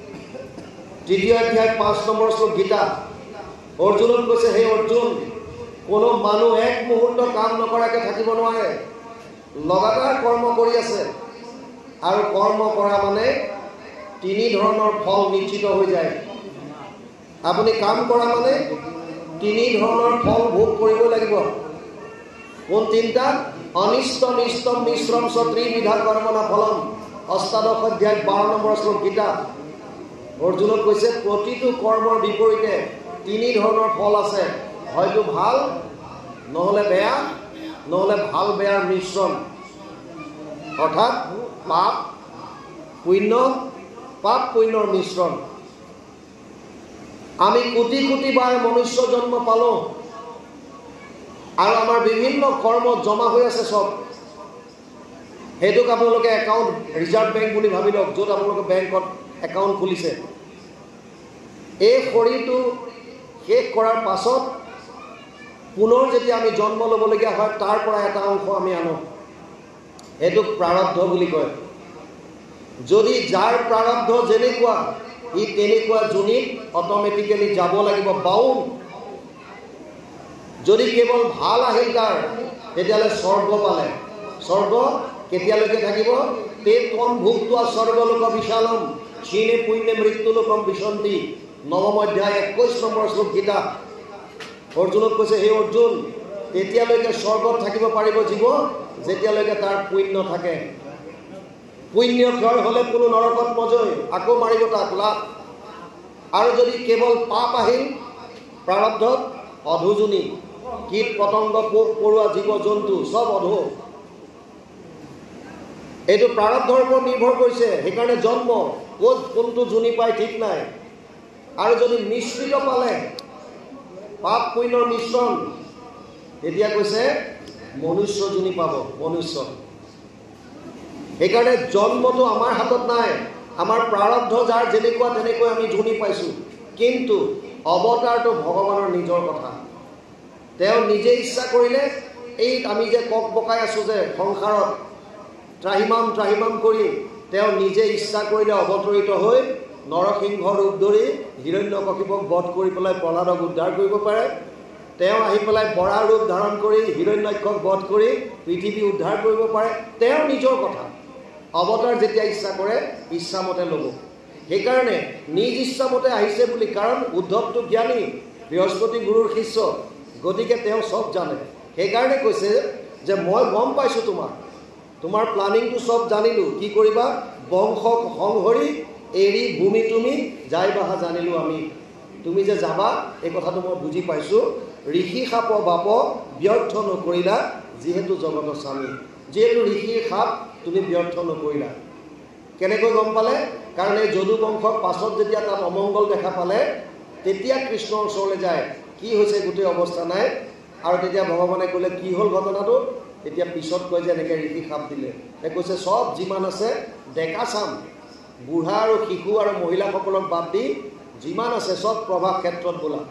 তৃতীয় অধ্যায় পাঁচ নম্বৰ শ্লোক গীতা। অৰ্জুনক কৈছে, হে অৰ্জুন, কোনো মানুহ এক মুহূৰ্ত কাম নকৰাকৈ থাকিব নোৱাৰে, লগাতাৰ কৰ্ম কৰি আছে। আৰু কৰ্ম কৰা মানে তিনি ধৰণৰ ফল নিশ্চিত হৈ যায়। আপুনি কাম কৰা মানে তিনি ধৰণৰ ফল ভোগ কৰিব লাগিব। কোন তিনিটা? অনিষ্ট নিষ্টম মিশ্ৰম ত্ৰিবিধা কৰ্মনা ফলম। অষ্টাদশ অধ্যায় বাৰ নম্বৰ শ্লোক গীতা। অৰ্জুনক কৈছে প্ৰতিটো কৰ্মৰ বিপৰীতে তিনি ধৰণৰ ফল আছে, হয়তো ভাল, নহ'লে বেয়া, নহ'লে ভাল বেয়াৰ মিশ্ৰণ, অৰ্থাৎ পাপ পুণ্য, পাপ পুণ্যৰ মিশ্ৰণ। আমি কোটি কোটি বাৰ মনুষ্য জন্ম পালোঁ আৰু আমাৰ বিভিন্ন কৰ্ম জমা হৈ আছে চব। সেইটোক আপোনালোকে একাউণ্ট ৰিজাৰ্ভ বেংক বুলি ভাবি লওক, য'ত আপোনালোকে বেংকত একাউণ্ট খুলিছে। এই শৰীৰটো শেষ কৰাৰ পাছত পুনৰ যেতিয়া আমি জন্ম ল'বলগীয়া হয় তাৰ পৰা এটা অংশ আমি আনো, সেইটোক প্ৰাৰব্ধ বুলি কয়। যদি যাৰ প্ৰাৰব্ধ যেনেকুৱা ই তেনেকুৱা যোনিত অট'মেটিকেলি যাব লাগিব, বাউন। যদি কেৱল ভাল আহিল তাৰ, তেতিয়াহ'লে স্বৰ্গ পালে। স্বৰ্গ কেতিয়ালৈকে থাকিব? তে ত্বম ভুক্ত্বা স্বৰ্গলোক বিশালম ক্ষীণে পুণ্যে মৃত্যুলোকম বিশন্তি। নৱম অধ্যায় একৈছ নম্বৰ শ্লোক গীতা। অৰ্জুনক কৈছে, হে অৰ্জুন, তেতিয়ালৈকে স্বৰ্গত থাকিব পাৰিব জীৱ যেতিয়ালৈকে তাৰ পুণ্য থাকে। পুণ্য ক্ষয় হ'লে কোনো নৰকত নজয়, আকৌ মাৰিব তাক লাভ। আৰু যদি কেৱল পাপ আহিল প্ৰাৰব্ধত, অধোজনী, কীট পতংগ পোক পৰুৱা জীৱ জন্তু চব অধো। এইটো প্ৰাৰব্ধৰ ওপৰত নিৰ্ভৰ কৰিছে। সেইকাৰণে জন্ম ক'ত কোনটো জুনি পায় ঠিক নাই। আৰু যদি মিশ্ৰিত পালে পাপ পুণ্যৰ মিশ্ৰণ, তেতিয়া কৈছে মনুষ্য জুনি পাব, মনুষ্য। সেইকাৰণে জন্মটো আমাৰ হাতত নাই। আমাৰ প্ৰাৰব্ধ যাৰ যেনেকুৱা তেনেকৈ আমি জুনি পাইছোঁ, কিন্তু অৱতাৰটো ভগৱানৰ নিজৰ কথা। তেওঁ নিজে ইচ্ছা কৰিলে এই আমি যে কক বকাই আছোঁ যে সংসাৰত ত্ৰাহিমাম ত্ৰাহিমাম কৰি, তেওঁ নিজে ইচ্ছা কৰিলে অৱতৰিত হৈ নৰসিংহ ৰূপ ধৰি হিৰণ্যকশিপুক বধ কৰি পেলাই প্ৰহ্লাদক উদ্ধাৰ কৰিব পাৰে। তেওঁ আহি পেলাই বৰা ৰূপ ধাৰণ কৰি হিৰণ্যক্ষক বধ কৰি পৃথিৱী উদ্ধাৰ কৰিব পাৰে। তেওঁৰ নিজৰ কথা। অৱতাৰ যেতিয়া ইচ্ছা কৰে ইচ্ছামতে ল'ব। সেইকাৰণে নিজ ইচ্ছামতে আহিছে বুলি, কাৰণ উদ্ধৱটো জ্ঞানী, বৃহস্পতি গুৰুৰ শিষ্য, গতিকে তেওঁ চব জানে। সেইকাৰণে কৈছে যে মই গম পাইছোঁ তোমাৰ তোমাৰ প্লানিংটো চব জানিলোঁ। কি কৰিবা? বংশক সংহৰি এৰি ভূমি তুমি যাই বাহা জানিলোঁ আমি। তুমি যে যাবা এই কথাটো মই বুজি পাইছোঁ। ঋষি সাপ বাপ ব্যৰ্থ নকৰিলা যিহেতু জগতৰ স্বামী। যিহেতু ঋষিৰ সাপ তুমি ব্যৰ্থ নকৰিলা। কেনেকৈ গম পালে? কাৰণ এই যদু বংশক পাছত যেতিয়া তাত অমংগল দেখা পালে, তেতিয়া কৃষ্ণৰ ওচৰলৈ যায়, কি হৈছে গোটেই অৱস্থা নাই। আৰু তেতিয়া ভগৱানে ক'লে কি হ'ল ঘটনাটো? তেতিয়া পিছত কয় যে এনেকৈ ঋষি সাপ দিলে। এই কৈছে চব যিমান আছে ডেকা চাম, বুঢ়া আৰু শিশু আৰু মহিলাসকলক বাদ দি যিমান আছে চব প্ৰভাৱ ক্ষেত্ৰত বোলা।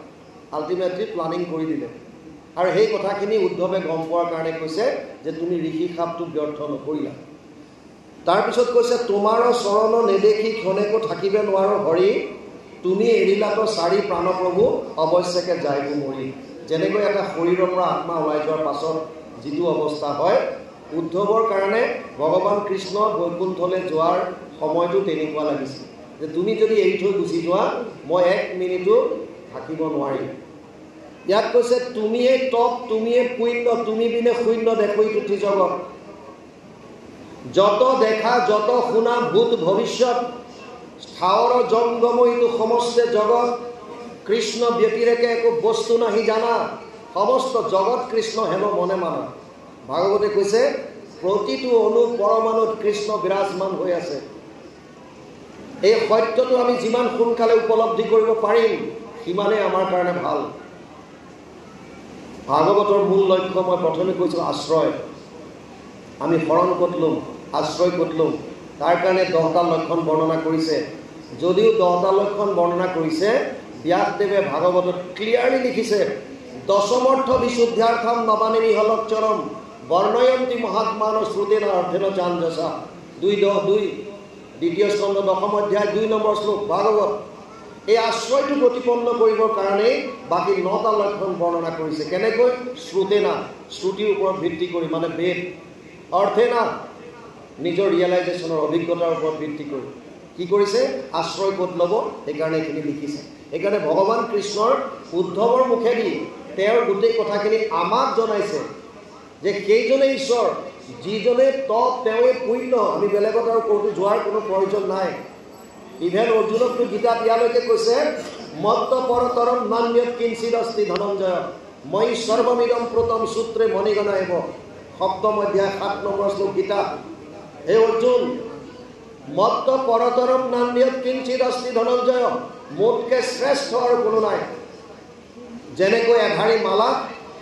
আল্টিমেটলি প্লানিং কৰি দিলে আৰু সেই কথাখিনি উদ্ধৱে গম পোৱাৰ কাৰণে কৈছে যে তুমি ঋষি সাপটো ব্যৰ্থ নকৰিলা। তাৰপিছত কৈছে তোমাৰ চৰণ নেদেখি ক্ষণেকো থাকিব নোৱাৰো হৰি, তুমি এৰিলাতো চাৰি প্ৰাণপ্ৰভু অৱশ্যকে যাইব মৰি। যেনেকৈ এটা শৰীৰৰ পৰা আত্মা ওলাই যোৱাৰ পাছত যিটো অৱস্থা হয়, উদ্ধৱৰ কাৰণে ভগৱান কৃষ্ণ বৈকুণ্ঠলৈ যোৱাৰ সময়টো তেনেকুৱা লাগিছিল যে তুমি যদি এৰি থৈ গুচি যোৱা মই এক মিনিটো থাকিব নোৱাৰিম। ইয়াত কৈছে তুমিয়ে তপ তুমিয়ে পুণ্য, তুমি বিনে শূন্য দেখো তুঠি জগত। যত দেখা যত শুনা ভূত ভবিষ্যৎ, স্থাৱৰ জংগম ইটো সমস্ত জগত। কৃষ্ণ ব্যতিৰেকে একো বস্তু নাহি জানা, সমস্ত জগত কৃষ্ণ হেন মনে মানা। ভাগৱতে কৈছে প্ৰতিটো অনু পৰমাণুত কৃষ্ণ বিৰাজমান হৈ আছে। এই সত্যটো আমি যিমান সোনকালে উপলব্ধি কৰিব পাৰিম সিমানে আমাৰ কাৰণে ভাল। ভাগৱতৰ মূল লক্ষ্য মই প্ৰথমে কৈছোঁ আশ্ৰয়। আমি শৰণ ক'ত ল'ম, আশ্ৰয় ক'ত ল'ম, তাৰ কাৰণে দহটা লক্ষণ বৰ্ণনা কৰিছে। যদিও দহটা লক্ষণ বৰ্ণনা কৰিছে, ব্যাসদেৱে ভাগৱতত ক্লিয়াৰলি লিখিছে দশমৰ্থ বিশুদ্ধাৰ্থম নবানী নিহলক্ষৰম বৰ্ণয়ন্তী মহাত্মান শ্ৰুতেন অৰ্থেন চাঞ্জসা। দুই দহ দুই দ্বিতীয় স্কন্ধ দশম অধ্যায় দুই নম্বৰ শ্লোক ভাগৱত। এই আশ্ৰয়টো প্ৰতিপন্ন কৰিবৰ কাৰণেই বাকী নটা লক্ষণ বৰ্ণনা কৰিছে। কেনেকৈ? শ্ৰুতেনা, শ্ৰুতিৰ ওপৰত ভিত্তি কৰি, মানে বেদ। অৰ্থেনা, নিজৰ ৰিয়েলাইজেশ্যনৰ অভিজ্ঞতাৰ ওপৰত ভিত্তি কৰি কি কৰিছে? আশ্ৰয় ক'ত ল'ব সেইকাৰণে এইখিনি লিখিছে। সেইকাৰণে ভগৱান কৃষ্ণৰ উদ্ধৱৰ মুখেদি তেওঁৰ গোটেই কথাখিনি আমাক জনাইছে যে সেইজনে ঈশ্বৰ, যিজনে তপ তেওঁৱে পুণ্য। আমি বেলেগত আৰু ক'তো যোৱাৰ কোনো প্ৰয়োজন নাই। ইভেন অৰ্জুনকটো গীতাত ইয়ালৈকে কৈছে মত্ত পৰতৰম নান্যত কিঞ্চিদ অস্তি ধনঞ্জয় মই সৰ্বমিদম প্ৰতম সূত্ৰে মণিগণা এব। সপ্তম অধ্যায় সাত নম্বৰ শ্লোক গীতা। হে অৰ্জুন, মত্ত পৰতৰম নান্যত কিঞ্চিদ অস্তি ধনঞ্জয়, মোতকৈ শ্ৰেষ্ঠ আৰু কোনো নাই। যেনেকৈ এধাৰী মালা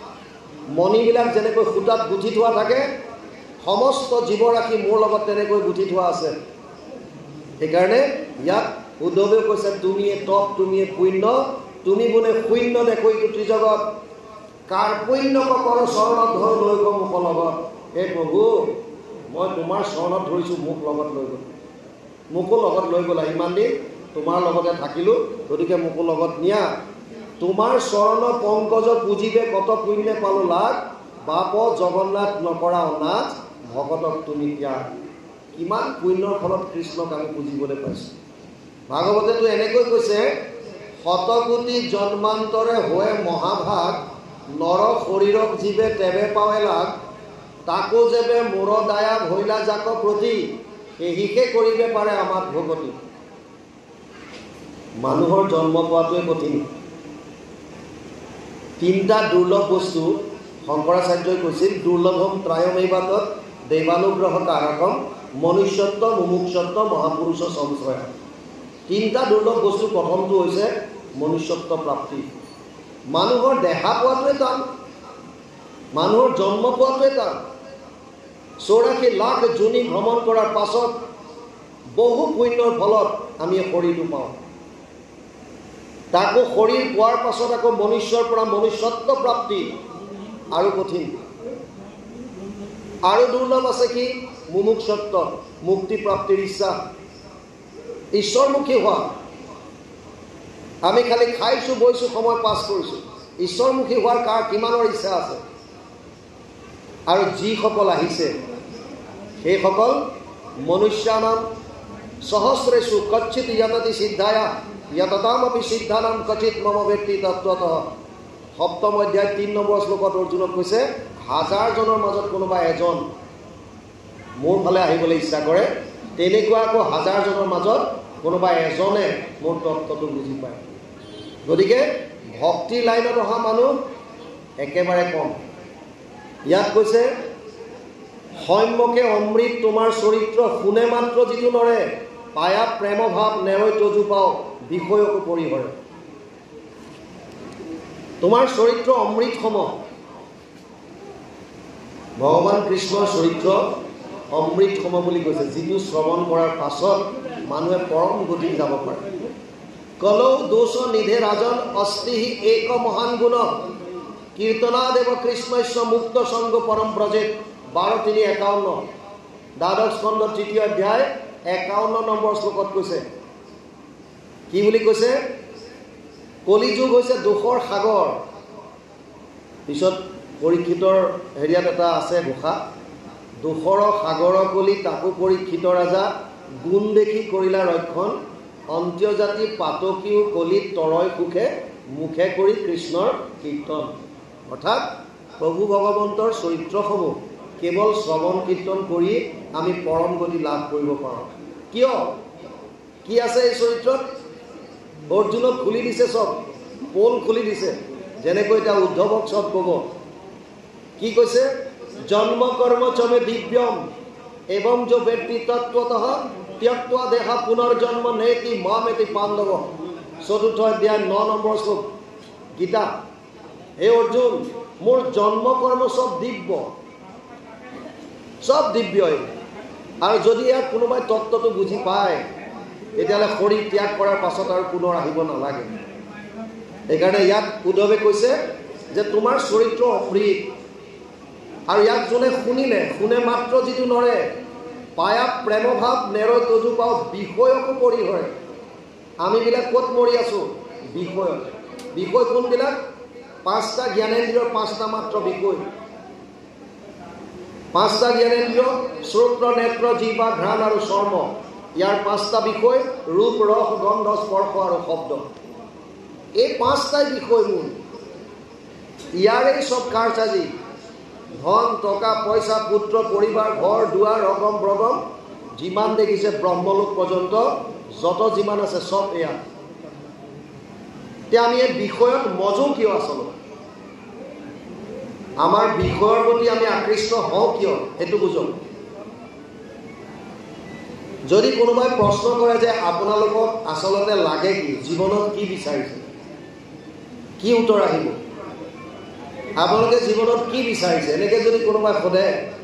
মণিবিলাক যেনেকৈ সূতাত গুঠি থোৱা থাকে, সমস্ত জীৱৰাশি মোৰ লগত তেনেকৈ গুঠি থোৱা আছে। সেইকাৰণে ইয়াত উদ্ধৱে কৈছে তুমিয়ে তপ তুমিয়ে পুণ্য, তুমি বোলে শূন্য দেখো এইটো ত্ৰিজগত। কাৰ পুণ্য কৰ চৰণত ধৰ লৈ গ'ল মোক লগত। হে প্ৰভু, মই তোমাৰ চৰণত ধৰিছোঁ, মোক লগত লৈ গ'ল। মোকো লগত লৈ গ'লা, ইমান দিন তোমাৰ লগতে থাকিলোঁ, গতিকে মোকো লগত নিয়া। তোমাৰ চৰণ পংকজ পুজিবে কত পুণ্যে পালো লাভ, বাপ জগন্নাথ নকৰা অনাথ ভকতক তুমি ত্যাগ। কিমান পুণ্যৰ ফলত কৃষ্ণক আমি পুজিবলৈ পাইছোঁ। ভাগৱতেতো এনেকৈ কৈছে শতকোটি জন্মান্তৰে হৈ মহাভাগ, নৰ শৰীৰক জীৱে তেবে পাৱে লাগ, তাকো যেবে মোৰ দায়া ভৈলা জাক প্ৰতি, এহিকে কৰিবে পাৰে আমাক ভগতি। মানুহৰ জন্ম পোৱাটোৱে কঠিন। তিনিটা দুৰ্লভ বস্তু শংকৰাচাৰ্যই কৈছিল, দুৰ্লভম ত্ৰায়মেবাতত দেৱানুগ্ৰহ কাৰকম মনুষ্যত্ব মুমুক্ষত্ব মহাপুৰুষ সংশ্ৰয়। তিনিটা দুৰ্লভ বস্তু। প্ৰথমটো হৈছে মনুষ্যত্ব প্ৰাপ্তি। মানুহৰ দেহা পোৱাটোৱে টান, মানুহৰ জন্ম পোৱাটোৱে টান। চৌৰাশী লাখ জুনি ভ্ৰমণ কৰাৰ পাছত বহু পুণ্যৰ ফলত আমি শৰীৰটো পাওঁ। তাকো শৰীৰ পোৱাৰ পাছত আকৌ মনুষ্যৰ পৰা মনুষ্যত্ব প্ৰাপ্তি আৰু কঠিন। আৰু দুৰ্লভ আছে কি? মুমুক্ষত্ব, মুক্তি প্ৰাপ্তিৰ ইচ্ছা, ঈশ্বৰমুখী হোৱা। আমি খালি খাইছোঁ বৈছোঁ সময় পাছ কৰিছোঁ। ঈশ্বৰমুখী হোৱাৰ কাৰ কিমানৰ ইচ্ছা আছে? আৰু যিসকল আহিছে সেইসকল মনুষ্যানাম সহস্ৰেষু কচ্ছিত য়ততি সিদ্ধায়া য়ততামপি সিদ্ধানাম কচিত মম ব্যক্তি তত্ত্বতঃ। সপ্তম অধ্যায় তিনি নম্বৰ শ্লোকত অৰ্জুনক কৈছে হাজাৰজনৰ মাজত কোনোবা এজন মোৰ ফালে আহিবলৈ ইচ্ছা কৰে, তেনেকুৱা আকৌ হাজাৰজনৰ মাজত কোনোবা এজনে মোৰ তত্ত্বটো বুজি পায়। গতিকে ভক্তি লাইনত অহা মানুহ একেবাৰে কম। ইয়াত কৈছে সৌম্যকে অমৃত তোমাৰ চৰিত্ৰ, শুনে মাত্ৰ যিটো নৰে, পায়া প্ৰেম ভাৱ নেৰৈ তজু পাওঁ বিষয়কো পৰিহৰে। তোমাৰ চৰিত্ৰ অমৃত সম। ভগৱান কৃষ্ণৰ চৰিত্ৰ অমৃত সম বুলি কৈছে, যিটো শ্ৰৱণ কৰাৰ পাছত মানুহে পৰম গতিত যাব পাৰে। কলৌ দোষ নিধে রাজন অস্তি এক মহান গুণ কীর্তনাদেব কৃষ্ণস্য মুক্ত সঙ্গ পরম ব্রজেত বারো তিনি একাৱন্ন দ্বাদশ স্কন্ধ তৃতীয় অধ্যায় একাৱন্ন নম্বৰ শ্লোকত কৈছে কি বুলি কৈছে কলিযুগ হৈছে দোষৰ সাগৰ পিছত পৰীক্ষিতৰ হেৰিয়াত এটা আছে ঘোষা দোষৰ সাগৰ কলি তাকো পৰীক্ষিত ৰাজা গুণ দেখি কৰিলা ৰক্ষণ অন্ত্যজাতি পাতকীও কলিত তৰয় সুখে মুখে কৰি কৃষ্ণৰ কীৰ্তন অৰ্থাৎ প্ৰভু ভগৱন্তৰ চৰিত্ৰসমূহ কেৱল শ্ৰৱণ কীৰ্তন কৰি আমি পৰম গতি লাভ কৰিব পাৰোঁ কিয় কি আছে এই চৰিত্ৰত অৰ্জুনক খুলি দিছে চব পোল খুলি দিছে যেনেকৈ এতিয়া উদ্ধৱক চব ক'ব কি কৈছে জন্ম কৰ্ম চমে দিব্যম এবং য ব্যক্তি তত্ত্বতঃ ত্যক্ত্বা দেহা পুনৰ্জন্ম নেতি মামেতি পাণ্ডৱ চতুৰ্থ অধ্যায় ন নম্বৰ শ্লোক গীতা হে অৰ্জুন মোৰ জন্ম কৰ্ম চব দিব্য চব দিব্যই আৰু যদি ইয়াক কোনোবাই তত্ত্বটো বুজি পায় তেতিয়াহ'লে শৰীৰ ত্যাগ কৰাৰ পাছত আৰু পুনৰ আহিব নালাগে সেইকাৰণে ইয়াত উদ্ধৱে কৈছে যে তোমাৰ চৰিত্ৰ অপ্ৰীত আৰু ইয়াক যোনে শুনিলে শুনে মাত্ৰ যিটো নৰে পায়া প্ৰেমভাৱ নেৰৈ তজু পাওঁ বিষয়কো পৰি হয় আমিবিলাক ক'ত মৰি আছোঁ বিষয়ত বিষয় কোনবিলাক পাঁচটা জ্ঞানেন্দ্ৰিয়ৰ পাঁচটা মাত্ৰ বিষয় পাঁচটা জ্ঞানেন্দ্ৰিয় শ্ৰোত্ৰ নেত্ৰ জিহ্বা ঘ্ৰাণ আৰু চৰ্ম ইয়াৰ পাঁচটা বিষয় ৰূপ ৰস গন্ধ স্পৰ্শ আৰু শব্দ এই পাঁচটাই বিষয় মূল ইয়াৰেই চব কাৰ্যাজি ধন টকা পইচা পুত্ৰ পৰিবাৰ ঘৰ দুৱাৰ ৰগম ব্ৰগম যিমান দেখিছে ব্ৰহ্মলোক পৰ্যন্ত যত যিমান আছে চব এয়া এতিয়া আমি এই বিষয়ত মজু কিয় আচলতে আমাৰ বিষয়ৰ প্ৰতি আমি আকৃষ্ট হওঁ কিয় সেইটো বুজক যদি কোনোবাই প্ৰশ্ন কৰে যে আপোনালোকক আচলতে লাগে কি জীৱনত কি বিচাৰিছে কি উত্তৰ আহিব আপোনালোকে জীৱনত কি বিচাৰিছে এনেকৈ যদি কোনোবাই সোধে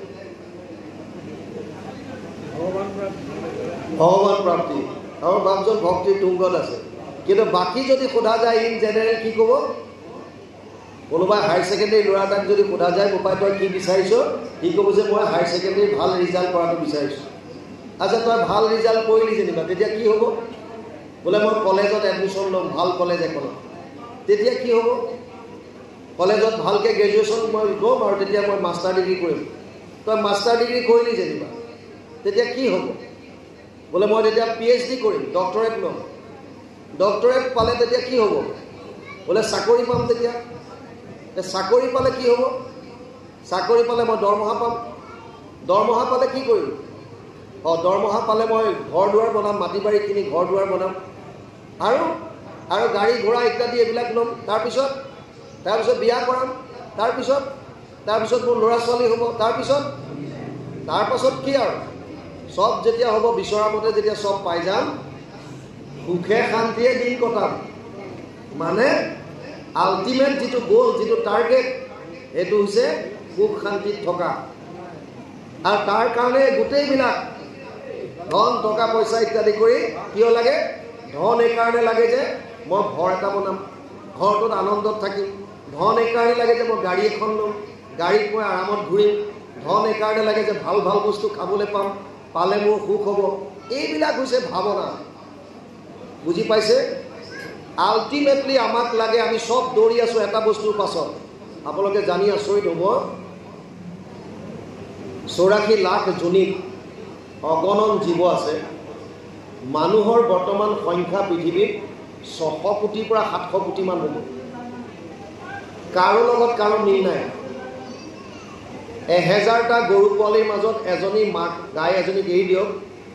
ভগৱান প্ৰাপ্তি আৰু ভাবজন ভক্তিৰ তুংগত আছে কিন্তু বাকী যদি সোধা যায় ইন জেনেৰেল কি ক'ব কোনোবাই হায়াৰ ছেকেণ্ডেৰী ল'ৰা এটাক যদি সোধা যায় বোপাই তই কি বিচাৰিছ সি ক'ব যে মই হায়াৰ ছেকেণ্ডেৰী ভাল ৰিজাল্ট কৰাটো বিচাৰিছোঁ আচ্ছা তই ভাল ৰিজাল্ট কৰিলি যেনিবা তেতিয়া কি হ'ব বোলে মই কলেজত এডমিশ্যন ল'ম ভাল কলেজ এখনত তেতিয়া কি হ'ব কলেজত ভালকৈ গ্ৰেজুৱেশ্যন মই ল'ম আৰু তেতিয়া মই মাষ্টাৰ ডিগ্ৰী কৰিম তই মাষ্টাৰ ডিগ্ৰী কৰিলি যেনিবা তেতিয়া কি হ'ব বোলে মই তেতিয়া পি এইচ ডি কৰিম ডক্টৰেট ল'ম ডক্টৰেট পালে তেতিয়া কি হ'ব বোলে চাকৰি পাম তেতিয়া চাকৰি পালে কি হ'ব চাকৰি পালে মই দৰমহা পাম দৰমহা পালে কি কৰিম অঁ দৰমহা পালে মই ঘৰ দুৱাৰ বনাম মাটি বাৰী কিনি ঘৰ দুৱাৰ বনাম আৰু আৰু গাড়ী ঘোঁৰা ইত্যাদি এইবিলাক ল'ম তাৰপিছত তাৰপিছত বিয়া কৰাম তাৰপিছত তাৰপিছত মোৰ ল'ৰা ছোৱালী হ'ব তাৰপিছত তাৰপাছত কি আৰু চব যেতিয়া হ'ব বিচৰা মতে যেতিয়া চব পাই যাম সুখে শান্তিয়ে দিন কটাম মানে আল্টিমেট যিটো গ'ল যিটো টাৰ্গেট সেইটো হৈছে সুখ শান্তিত থকা আৰু তাৰ কাৰণে গোটেইবিলাক ধন টকা পইচা ইত্যাদি কৰি কিয় লাগে ধন এইকাৰণে লাগে যে মই ঘৰ এটা বনাম ঘৰটোত আনন্দত থাকিম ধন এইকাৰণে লাগে যে মই গাড়ী এখন ল'ম গাড়ীত মই আৰামত ঘূৰিম ধন এইকাৰণে লাগে যে ভাল ভাল বস্তু খাবলৈ পাম পালে মোৰ সুখ হ'ব এইবিলাক হৈছে ভাৱনা বুজি পাইছে আল্টিমেটলি আমাক লাগে আমি চব দৌৰি আছোঁ এটা বস্তুৰ পাছত আপোনালোকে জানি আচৰিত হ'ব চৌৰাশী লাখ জনীত অগণন জীৱ আছে মানুহৰ বৰ্তমান সংখ্যা পৃথিৱীত ছশ কোটিৰ পৰা সাতশ কোটিমান হ'ব কাৰো লগত কাৰো মিল নাই এহেজাৰটা গৰু পোৱালিৰ মাজত এজনী মাক গাই এজনীক এৰি দিয়ক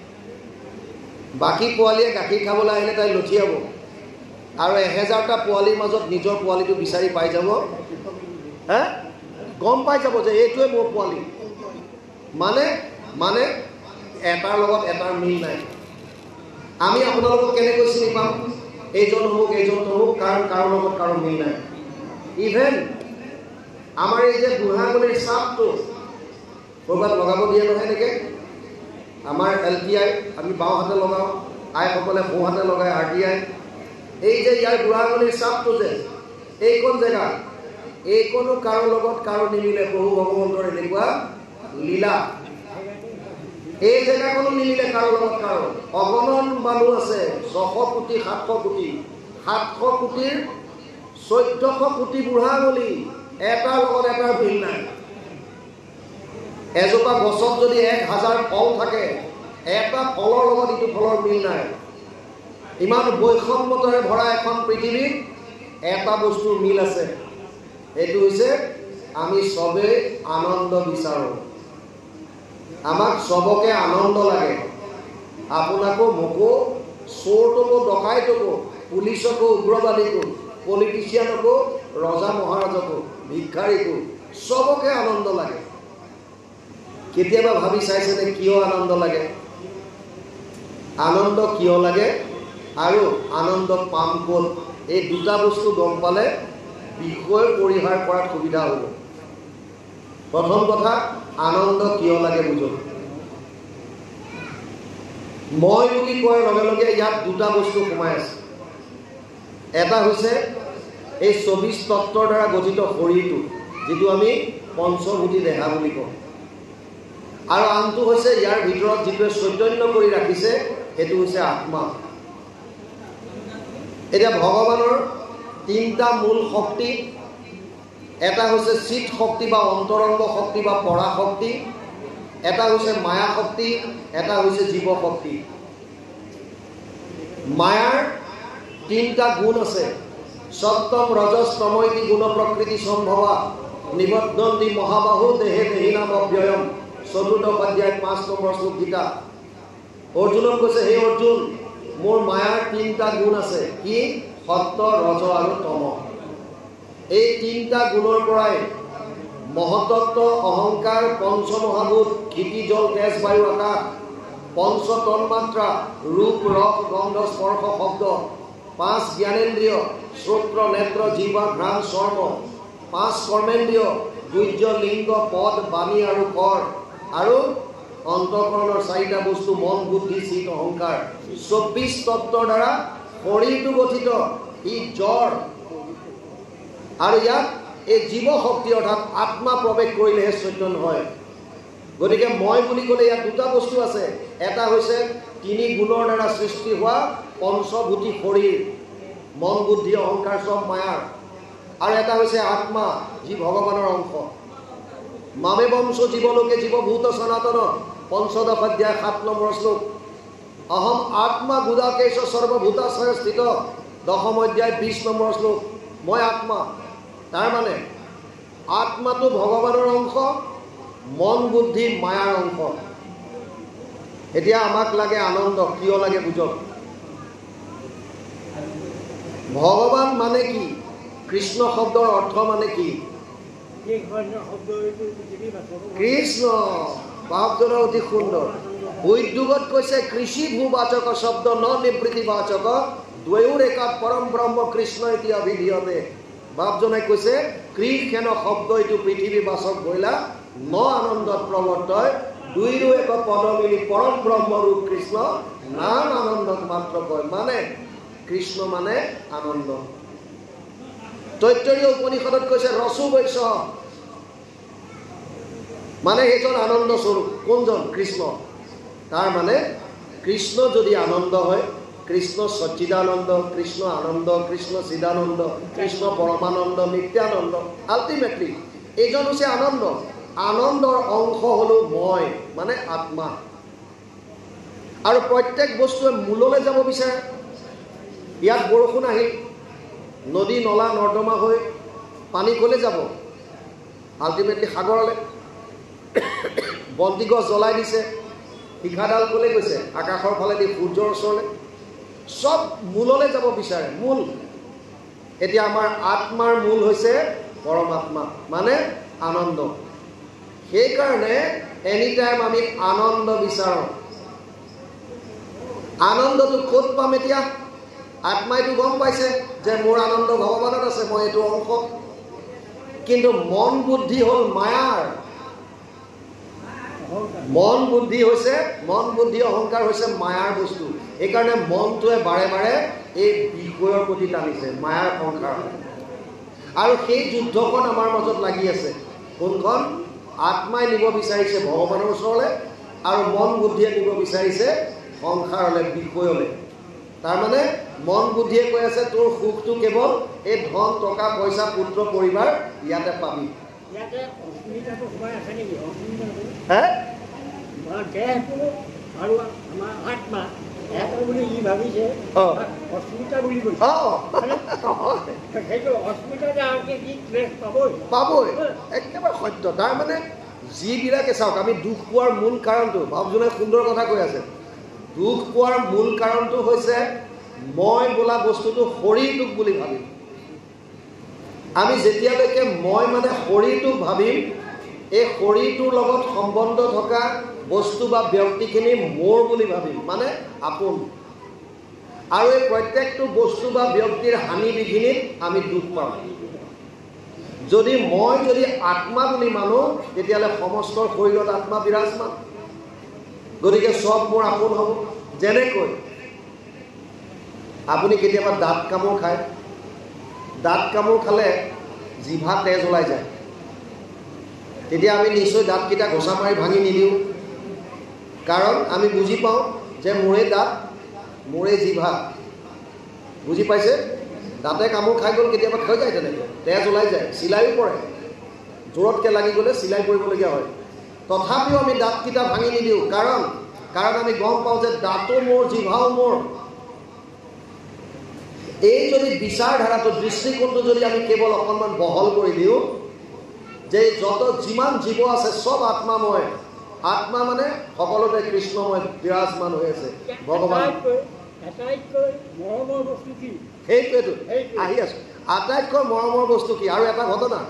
বাকী পোৱালীয়ে গাখীৰ খাবলৈ আহিলে তাই লঠিয়াব আৰু এহেজাৰটা পোৱালিৰ মাজত নিজৰ পোৱালিটো বিচাৰি পাই যাব হে গম পাই যাব যে এইটোৱে মোৰ পোৱালি মানে মানে এটাৰ লগত এটাৰ মিল নাই আমি আপোনালোকক কেনেকৈ চিনি পাম এইজন অমুক এইজন তমুক কাৰণ কাৰো লগত কাৰো মিল নাই ইভেন আমাৰ এই যে বুঢ়াগলিৰ চাপটো ক'ৰবাত লগাব দিয়ে নহয় এনেকৈ আমাৰ এল টি আই আমি বাওঁ হাতে লগাওঁ আইসকলে সোঁ হাতে লগায় আৰ টি আই এই যে ইয়াৰ বুঢ়া আঙুলিৰ চাপটো যে এইকণ জেগা এইকণো কাৰো লগত কাৰো নিমিলে প্ৰভু ভগৱন্তৰ এনেকুৱা লীলা এই জেগাকণো নিমিলে কাৰো লগত কাৰো অগণন মানুহ আছে ছশ কোটি সাতশ কোটি সাতশ কোটিৰ চৈধ্যশ কোটি বুঢ়া আঙুলি এটাৰ লগত এটাৰ মিল নাই এজোপা গছত যদি এক হাজাৰ ফল থাকে এটা ফলৰ লগত ইটো ফলৰ মিল নাই ইমান বৈষম্যতাৰে ভৰা এখন পৃথিৱীত এটা বস্তুৰ মিল আছে এইটো হৈছে আমি সবে আনন্দ বিচাৰোঁ আমাক সবকে আনন্দ লাগে আপোনাকো মোকো চোৰটোকো ডকাইটোকো পুলিচকো উগ্ৰবাদীকো পলিটিচিয়ানকো ৰজা মহাৰাজকো ভিক্ষাৰীকো সবকে আনন্দ লাগে কেতিয়াবা ভাবি চাইছেনে কিয় আনন্দ লাগে আনন্দ কিয় লাগে আৰু আনন্দ পাম ক'ত এই দুটা বস্তু গম পালে বিষয় পৰিহাৰ কৰাত সুবিধা হ'ব প্ৰথম কথা আনন্দ কিয় লাগে বুঝক মই বুলি কোৱাৰ লগে লগে ইয়াত দুটা বস্তু সোমাই আছে এটা হৈছে এই চৌবিশ তত্ত্বৰ দ্বাৰা গঠিত শৰীৰটো যেটো আমি পঞ্চভূতি দেহা বুলি কওঁ আৰু আনটো হৈছে ইয়াৰ ভিতৰত যেটোৱে চৈতন্য কৰি ৰাখিছে সেইটো হৈছে আত্মা এটা ভগৱানৰ তিনটা মূল শক্তি এটা হৈছে চিত শক্তি বা অন্তৰংগ শক্তি বা পৰা শক্তি এটা হৈছে মায়া শক্তি এটা হৈছে জীৱ শক্তি মায়াৰ তিনটা গুণ আছে সপ্তম ৰজস তমৈতি গুণ প্ৰকৃতি সম্ভৱা নিবদ্ধন্তি মহাবাহু দেহে দেহিনাম অব্যয়ম চতুৰ্থ অধ্যায় পাঁচ নম্বৰ শ্লোক গীতা অৰ্জুনক কৈছে হে অৰ্জুন মোৰ মায়াৰ তিনটা গুণ আছে কি সত্য ৰজ আৰু তম এই তিনটা গুণৰ পৰাই মহতত্ব অহংকাৰ পঞ্চমহাভূত ক্ষিতি জল তেজ বায়ু আকাশ পঞ্চ তন্মাত্ৰা ৰূপ ৰস গন্ধ স্পৰ্শ শব্দ পাঁচ জ্ঞানেন্দ্ৰিয় শ্ৰোত্ৰ নেত্ৰ জিহ্বা ঘ্ৰাণ চৰ্ম পাঁচ কৰ্মেন্দ্ৰিয় দুৰ্য লিংগ পদ বাণী আৰু কৰ আৰু অন্তঃকৰণৰ চাৰিটা বস্তু মন বুদ্ধি চিত অহংকাৰ চৌব্বিশ তত্ত্বৰ দ্বাৰা শৰীৰটো গঠিত ই জ্বৰ আৰু ইয়াত এই জীৱ শক্তি অৰ্থাৎ আত্মা প্ৰৱেশ কৰিলেহে চৈতন্য হয় গতিকে মই বুলি ক'লে ইয়াত দুটা বস্তু আছে এটা হৈছে তিনি গুণৰ দ্বাৰা সৃষ্টি হোৱা পঞ্চভূতি শৰীৰ মন বুদ্ধি অহংকাৰ সব মায়াৰ আৰু এটা হৈছে আত্মা যি ভগৱানৰ অংশ মামে বংশ জীৱলোকে জীৱভূত সনাতন পঞ্চদশ অধ্যায় সাত নম্বৰ শ্লোক অহম আত্মা গুদাকেশ সৰ্বভূতাশ্ৰয় স্থিত দশম অধ্যায় বিশ নম্বৰ শ্লোক মই আত্মা তাৰ মানে আত্মাটো ভগৱানৰ অংশ মন বুদ্ধি মায়াৰ অংশ এতিয়া আমাক লাগে আনন্দ কিয় লাগে বুঝক ভগৱান মানে কি কৃষ্ণ শব্দৰ অৰ্থ মানে কি কৃষ্ণ ভাৱজনা অতি সুন্দৰ উদ্যোগত কৈছে কৃষি ভূবাচক শব্দ ন নিবৃত্তিবাচক দ্বয়োৰ একাত পৰম ব্ৰহ্ম কৃষ্ণ ইতি অভিধীয়তে ভাৱজনাই কৈছে কৃষেন শব্দ এইটো পৃথিৱী বাচক বইলা ন আনন্দত প্ৰৱৰ্তয় দুইৰো এক পদ মিলি পৰম ব্ৰহ্ম ৰূপ কৃষ্ণ নাম আনন্দত মাত্ৰ কয় মানে কৃষ্ণ মানে আনন্দ তৈত্তৰীয় উপনিষদত কৈছে ৰসু বৈশ্য মানে সেইজন আনন্দ স্বৰূপ কোনজন কৃষ্ণ তাৰ মানে কৃষ্ণ যদি আনন্দ হয় কৃষ্ণ সচ্চিদানন্দ কৃষ্ণ আনন্দ কৃষ্ণ চিদানন্দ কৃষ্ণ পৰমানন্দ নিত্যানন্দ আল্টিমেটলি এইজন হৈছে আনন্দ আনন্দৰ অংশ হলো মই মানে আত্মা আৰু প্ৰত্যেক বস্তুৱে মূললৈ যাব বিচাৰে ইয়াত বৰষুণ আহিল নদী নলা নৰ্দমা হৈ পানী কলে যাব আল্টিমেটলি সাগৰলৈ বন্তি গছ জ্বলাই দিছে শিখাডাল কলে গৈছে আকাশৰ ফালেদি সূৰ্যৰ ওচৰলৈ সব মূললৈ যাব বিচাৰে মূল এতিয়া আমাৰ আত্মাৰ মূল হৈছে পৰমাত্মা মানে আনন্দ সেইকাৰণে এনি টাইম আমি আনন্দ বিচাৰোঁ আনন্দটো ক'ত পাম এতিয়া আত্মাইটো গম পাইছে যে মোৰ আনন্দ ভগৱানত আছে মই এইটো অংশ কিন্তু মন বুদ্ধি হ'ল মায়াৰ মন বুদ্ধি হৈছে মন বুদ্ধি অহংকাৰ হৈছে মায়াৰ বস্তু এইকাৰণে মনটোৱে বাৰে বাৰে এই বিষয়ৰ প্ৰতি টানিছে, মায়াৰ সংসাৰ। আৰু সেই যুদ্ধখন আমাৰ মাজত লাগি আছে। কোনখন? আত্মাই নিব বিচাৰিছে ভগৱানৰ ওচৰলৈ আৰু মন বুদ্ধিয়ে নিব বিচাৰিছে সংসাৰলৈ, বিষয়লৈ। তাৰমানে মন বুদ্ধিয়ে কৈ আছে তোৰ সুখটো কেৱল এই ধন টকা পইচা পুত্ৰ পৰিবাৰ ইয়াতে পাবি। ইয়াতে অস্মিতাটো সোমাই আছে নেকি? হে দেহটো আৰু আমাৰ আত্মা এটা বুলি ই ভাবিছে অস্মিতা বুলি কৈছে। সেইটো অস্মিতা যাওঁতে কি ক্লেশ পাবই পাবই, একেবাৰে সত্য। তাৰমানে যিবিলাকে চাওক, আমি দুখ পোৱাৰ মূল কাৰণটো, বাবুজনে সুন্দৰ কথা কৈ আছে, দুখ পোৱাৰ মূল কাৰণটো হৈছে মই বোলা বস্তুটো শৰীৰটোক বুলি ভাবিম। আমি যেতিয়ালৈকে মই মানে শৰীৰটোক ভাবিম, এই শৰীৰটোৰ লগত সম্বন্ধ থকা বস্তু বা ব্যক্তিখিনি মোৰ বুলি ভাবিম, মানে আপোন। আৰু এই প্ৰত্যেকটো বস্তু বা ব্যক্তিৰ হানি বিঘিনিত আমি দুখ পাওঁ। যদি মই যদি আত্মা বুলি মানো, তেতিয়াহ'লে সমস্ত শৰীৰত আত্মা বিৰাজমান, গতিকে চব মোৰ আপোন হ'ব। যেনেকৈ আপুনি কেতিয়াবা দাঁত কামোৰ খায়, দাঁত কামোৰ খালে জিভা তেজ ওলাই যায়, তেতিয়া আমি নিশ্চয় দাঁতকেইটা ঘোচা মাৰি ভাঙি নিদিওঁ, কাৰণ আমি বুজি পাওঁ যে মোৰে দাঁত, মোৰে জিভা। বুজি পাইছে? দাঁতে কামোৰ খাই গ'ল, কেতিয়াবা খাই যায়, তেনেকৈ তেজ ওলাই যায়, চিলাইও পৰে, জোৰতকৈ লাগি গ'লে চিলাই কৰিবলগীয়া হয়। তথাপিও আমি দাঁতকেইটা ভাঙি নিদিওঁ, কাৰণ কাৰণ আমি গম পাওঁ যে দাঁতো মোৰ, জিভাও মোৰ। এই যদি বিচাৰ ধাৰাটো, দৃষ্টিকোণটো যদি আমি কেৱল অকণমান বহল কৰি দিওঁ, যে যত যিমান জীৱ আছে চব আত্মাময়, আত্মা মানে সকলোতে কৃষ্ণময় বিৰাজমান হৈ আছে ভগৱান। সেইটোৱেতো আহি আছো, আটাইতকৈ মৰমৰ বস্তু কি? আৰু এটা ঘটনা,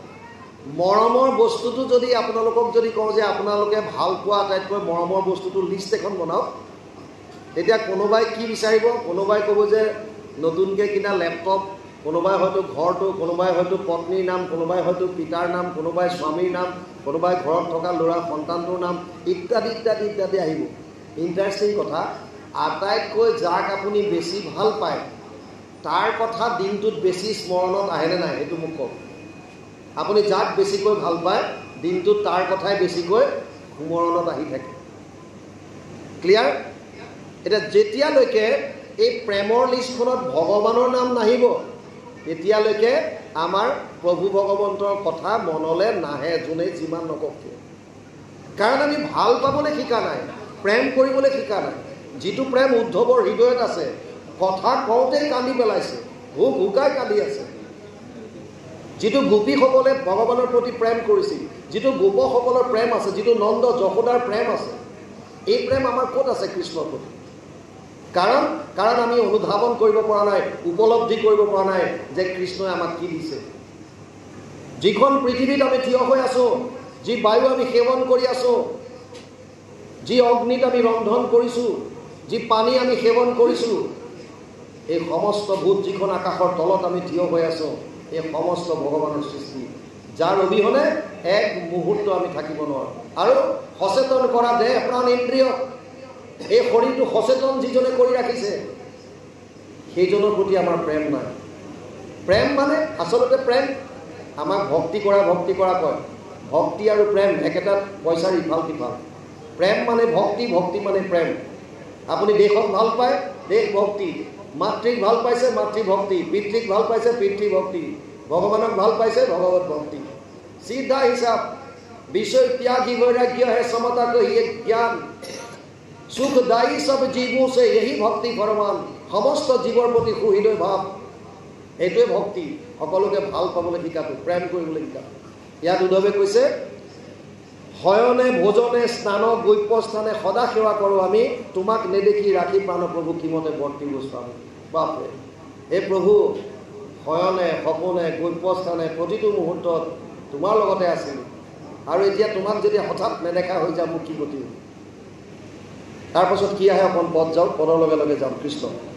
মৰমৰ বস্তুটো যদি আপোনালোকক যদি কওঁ যে আপোনালোকে ভাল পোৱা আটাইতকৈ মৰমৰ বস্তুটো লিষ্ট এখন বনাওক, তেতিয়া কোনোবাই কি বিচাৰিব? কোনোবাই ক'ব যে নতুনকৈ কিনা লেপটপ, কোনোবাই হয়তো ঘৰটো, কোনোবাই হয়তো পত্নীৰ নাম, কোনোবাই হয়তো পিতাৰ নাম, কোনোবাই স্বামীৰ নাম, কোনোবাই ঘৰত থকা ল'ৰা সন্তানটোৰ নাম, ইত্যাদি ইত্যাদি ইত্যাদি আহিব। ইণ্টাৰেষ্টিং কথা, আটাইতকৈ যাক আপুনি বেছি ভাল পায় তাৰ কথা দিনটোত বেছি স্মৰণত আহেনে নাই? সেইটো মোক কওক। আপুনি যাক বেছিকৈ ভাল পায় দিনটোত তাৰ কথাই বেছিকৈ স্মৰণত আহি থাকে। ক্লিয়াৰ? এতিয়া যেতিয়ালৈকে এই প্ৰেমৰ লিষ্টখনত ভগৱানৰ নাম নাহিব, তেতিয়ালৈকে আমাৰ প্ৰভু ভগৱন্তৰ কথা মনলৈ নাহে, যোনে যিমান নকওক কিয়। কাৰণ আমি ভাল পাবলৈ শিকা নাই, প্ৰেম কৰিবলৈ শিকা নাই। যিটো প্ৰেম উদ্ধৱৰ হৃদয়ত আছে, কথা কওঁতেই কান্দি পেলাইছে, হুক হুকাই কান্দি আছে। যিটো গোপীসকলে ভগৱানৰ প্ৰতি প্ৰেম কৰিছিল, যিটো গোপসকলৰ প্ৰেম আছে, যিটো নন্দ যশোদাৰ প্ৰেম আছে, এই প্ৰেম আমাৰ ক'ত আছে কৃষ্ণৰ প্ৰতি? কাৰণ কাৰণ আমি অনুধাৱন কৰিব পৰা নাই, উপলব্ধি কৰিব পৰা নাই যে কৃষ্ণই আমাক কি দিছে। যিখন পৃথিৱীত আমি থিয় হৈ আছোঁ, যি বায়ু আমি সেৱন কৰি আছোঁ, যি অগ্নিত আমি ৰন্ধন কৰিছোঁ, যি পানী আমি সেৱন কৰিছোঁ, এই সমস্ত ভূত যিখন আকাশৰ তলত আমি থিয় হৈ আছোঁ, এই সমস্ত ভগৱানৰ সৃষ্টি, যাৰ অবিহনে এক মুহূৰ্ত আমি থাকিব নোৱাৰোঁ। আৰু সচেতন কৰা দেহ প্ৰাণ ইন্দ্ৰিয়, এই শৰীৰটো সচেতন যিজনে কৰি ৰাখিছে, সেইজনৰ প্ৰতি আমাৰ প্ৰেম নাই। প্ৰেম মানে আচলতে প্ৰেম, আমাক ভক্তি কৰা ভক্তি কৰা কয়, ভক্তি আৰু প্ৰেম একেটা পইচাৰ ইফাল সিফাল। প্ৰেম মানে ভক্তি, ভক্তি মানে প্ৰেম। আপুনি দেশক ভাল পায়, দেশ ভক্তি, মাতৃক ভাল পাইছে, মাতৃ ভক্তি, পিতৃক ভাল পাইছে, পিতৃ ভক্তি, ভগৱানক ভাল পাইছে, ভগৱত ভক্তি। सीधा हिसाब, विषय त्यागी वैराग्य है, समता को ये ज्ञान, सुखदायी सब जीवों से यही भक्ति फरमान, समस्त जीवर प्रति सुहृदय भाव, এইটোৱে ভক্তি। সকলোকে ভাল পাবলৈ শিকাটো, প্ৰেম কৰিবলৈ শিকাটো। ইয়াত উদ্ধৱে কৈছে, শয়নে ভোজনে স্নান গৈপ্য স্থানে সদা সেৱা কৰোঁ আমি, তোমাক নেদেখি ৰাখি প্ৰাণ প্ৰভু কিমতে বৰ্তি গোস্বামী। বাপৰে, হে প্ৰভু, শয়নে সপনে গৈপ্য স্থানে প্ৰতিটো মুহূৰ্তত তোমাৰ লগতে আছিল, আৰু এতিয়া তোমাক যদি হঠাৎ নেদেখা হৈ যাম, মোক কি গতি? তাৰপাছত কি আহে অকণ পদ যাওক, পদৰ লগে লগে যাম। কৃষ্ণ।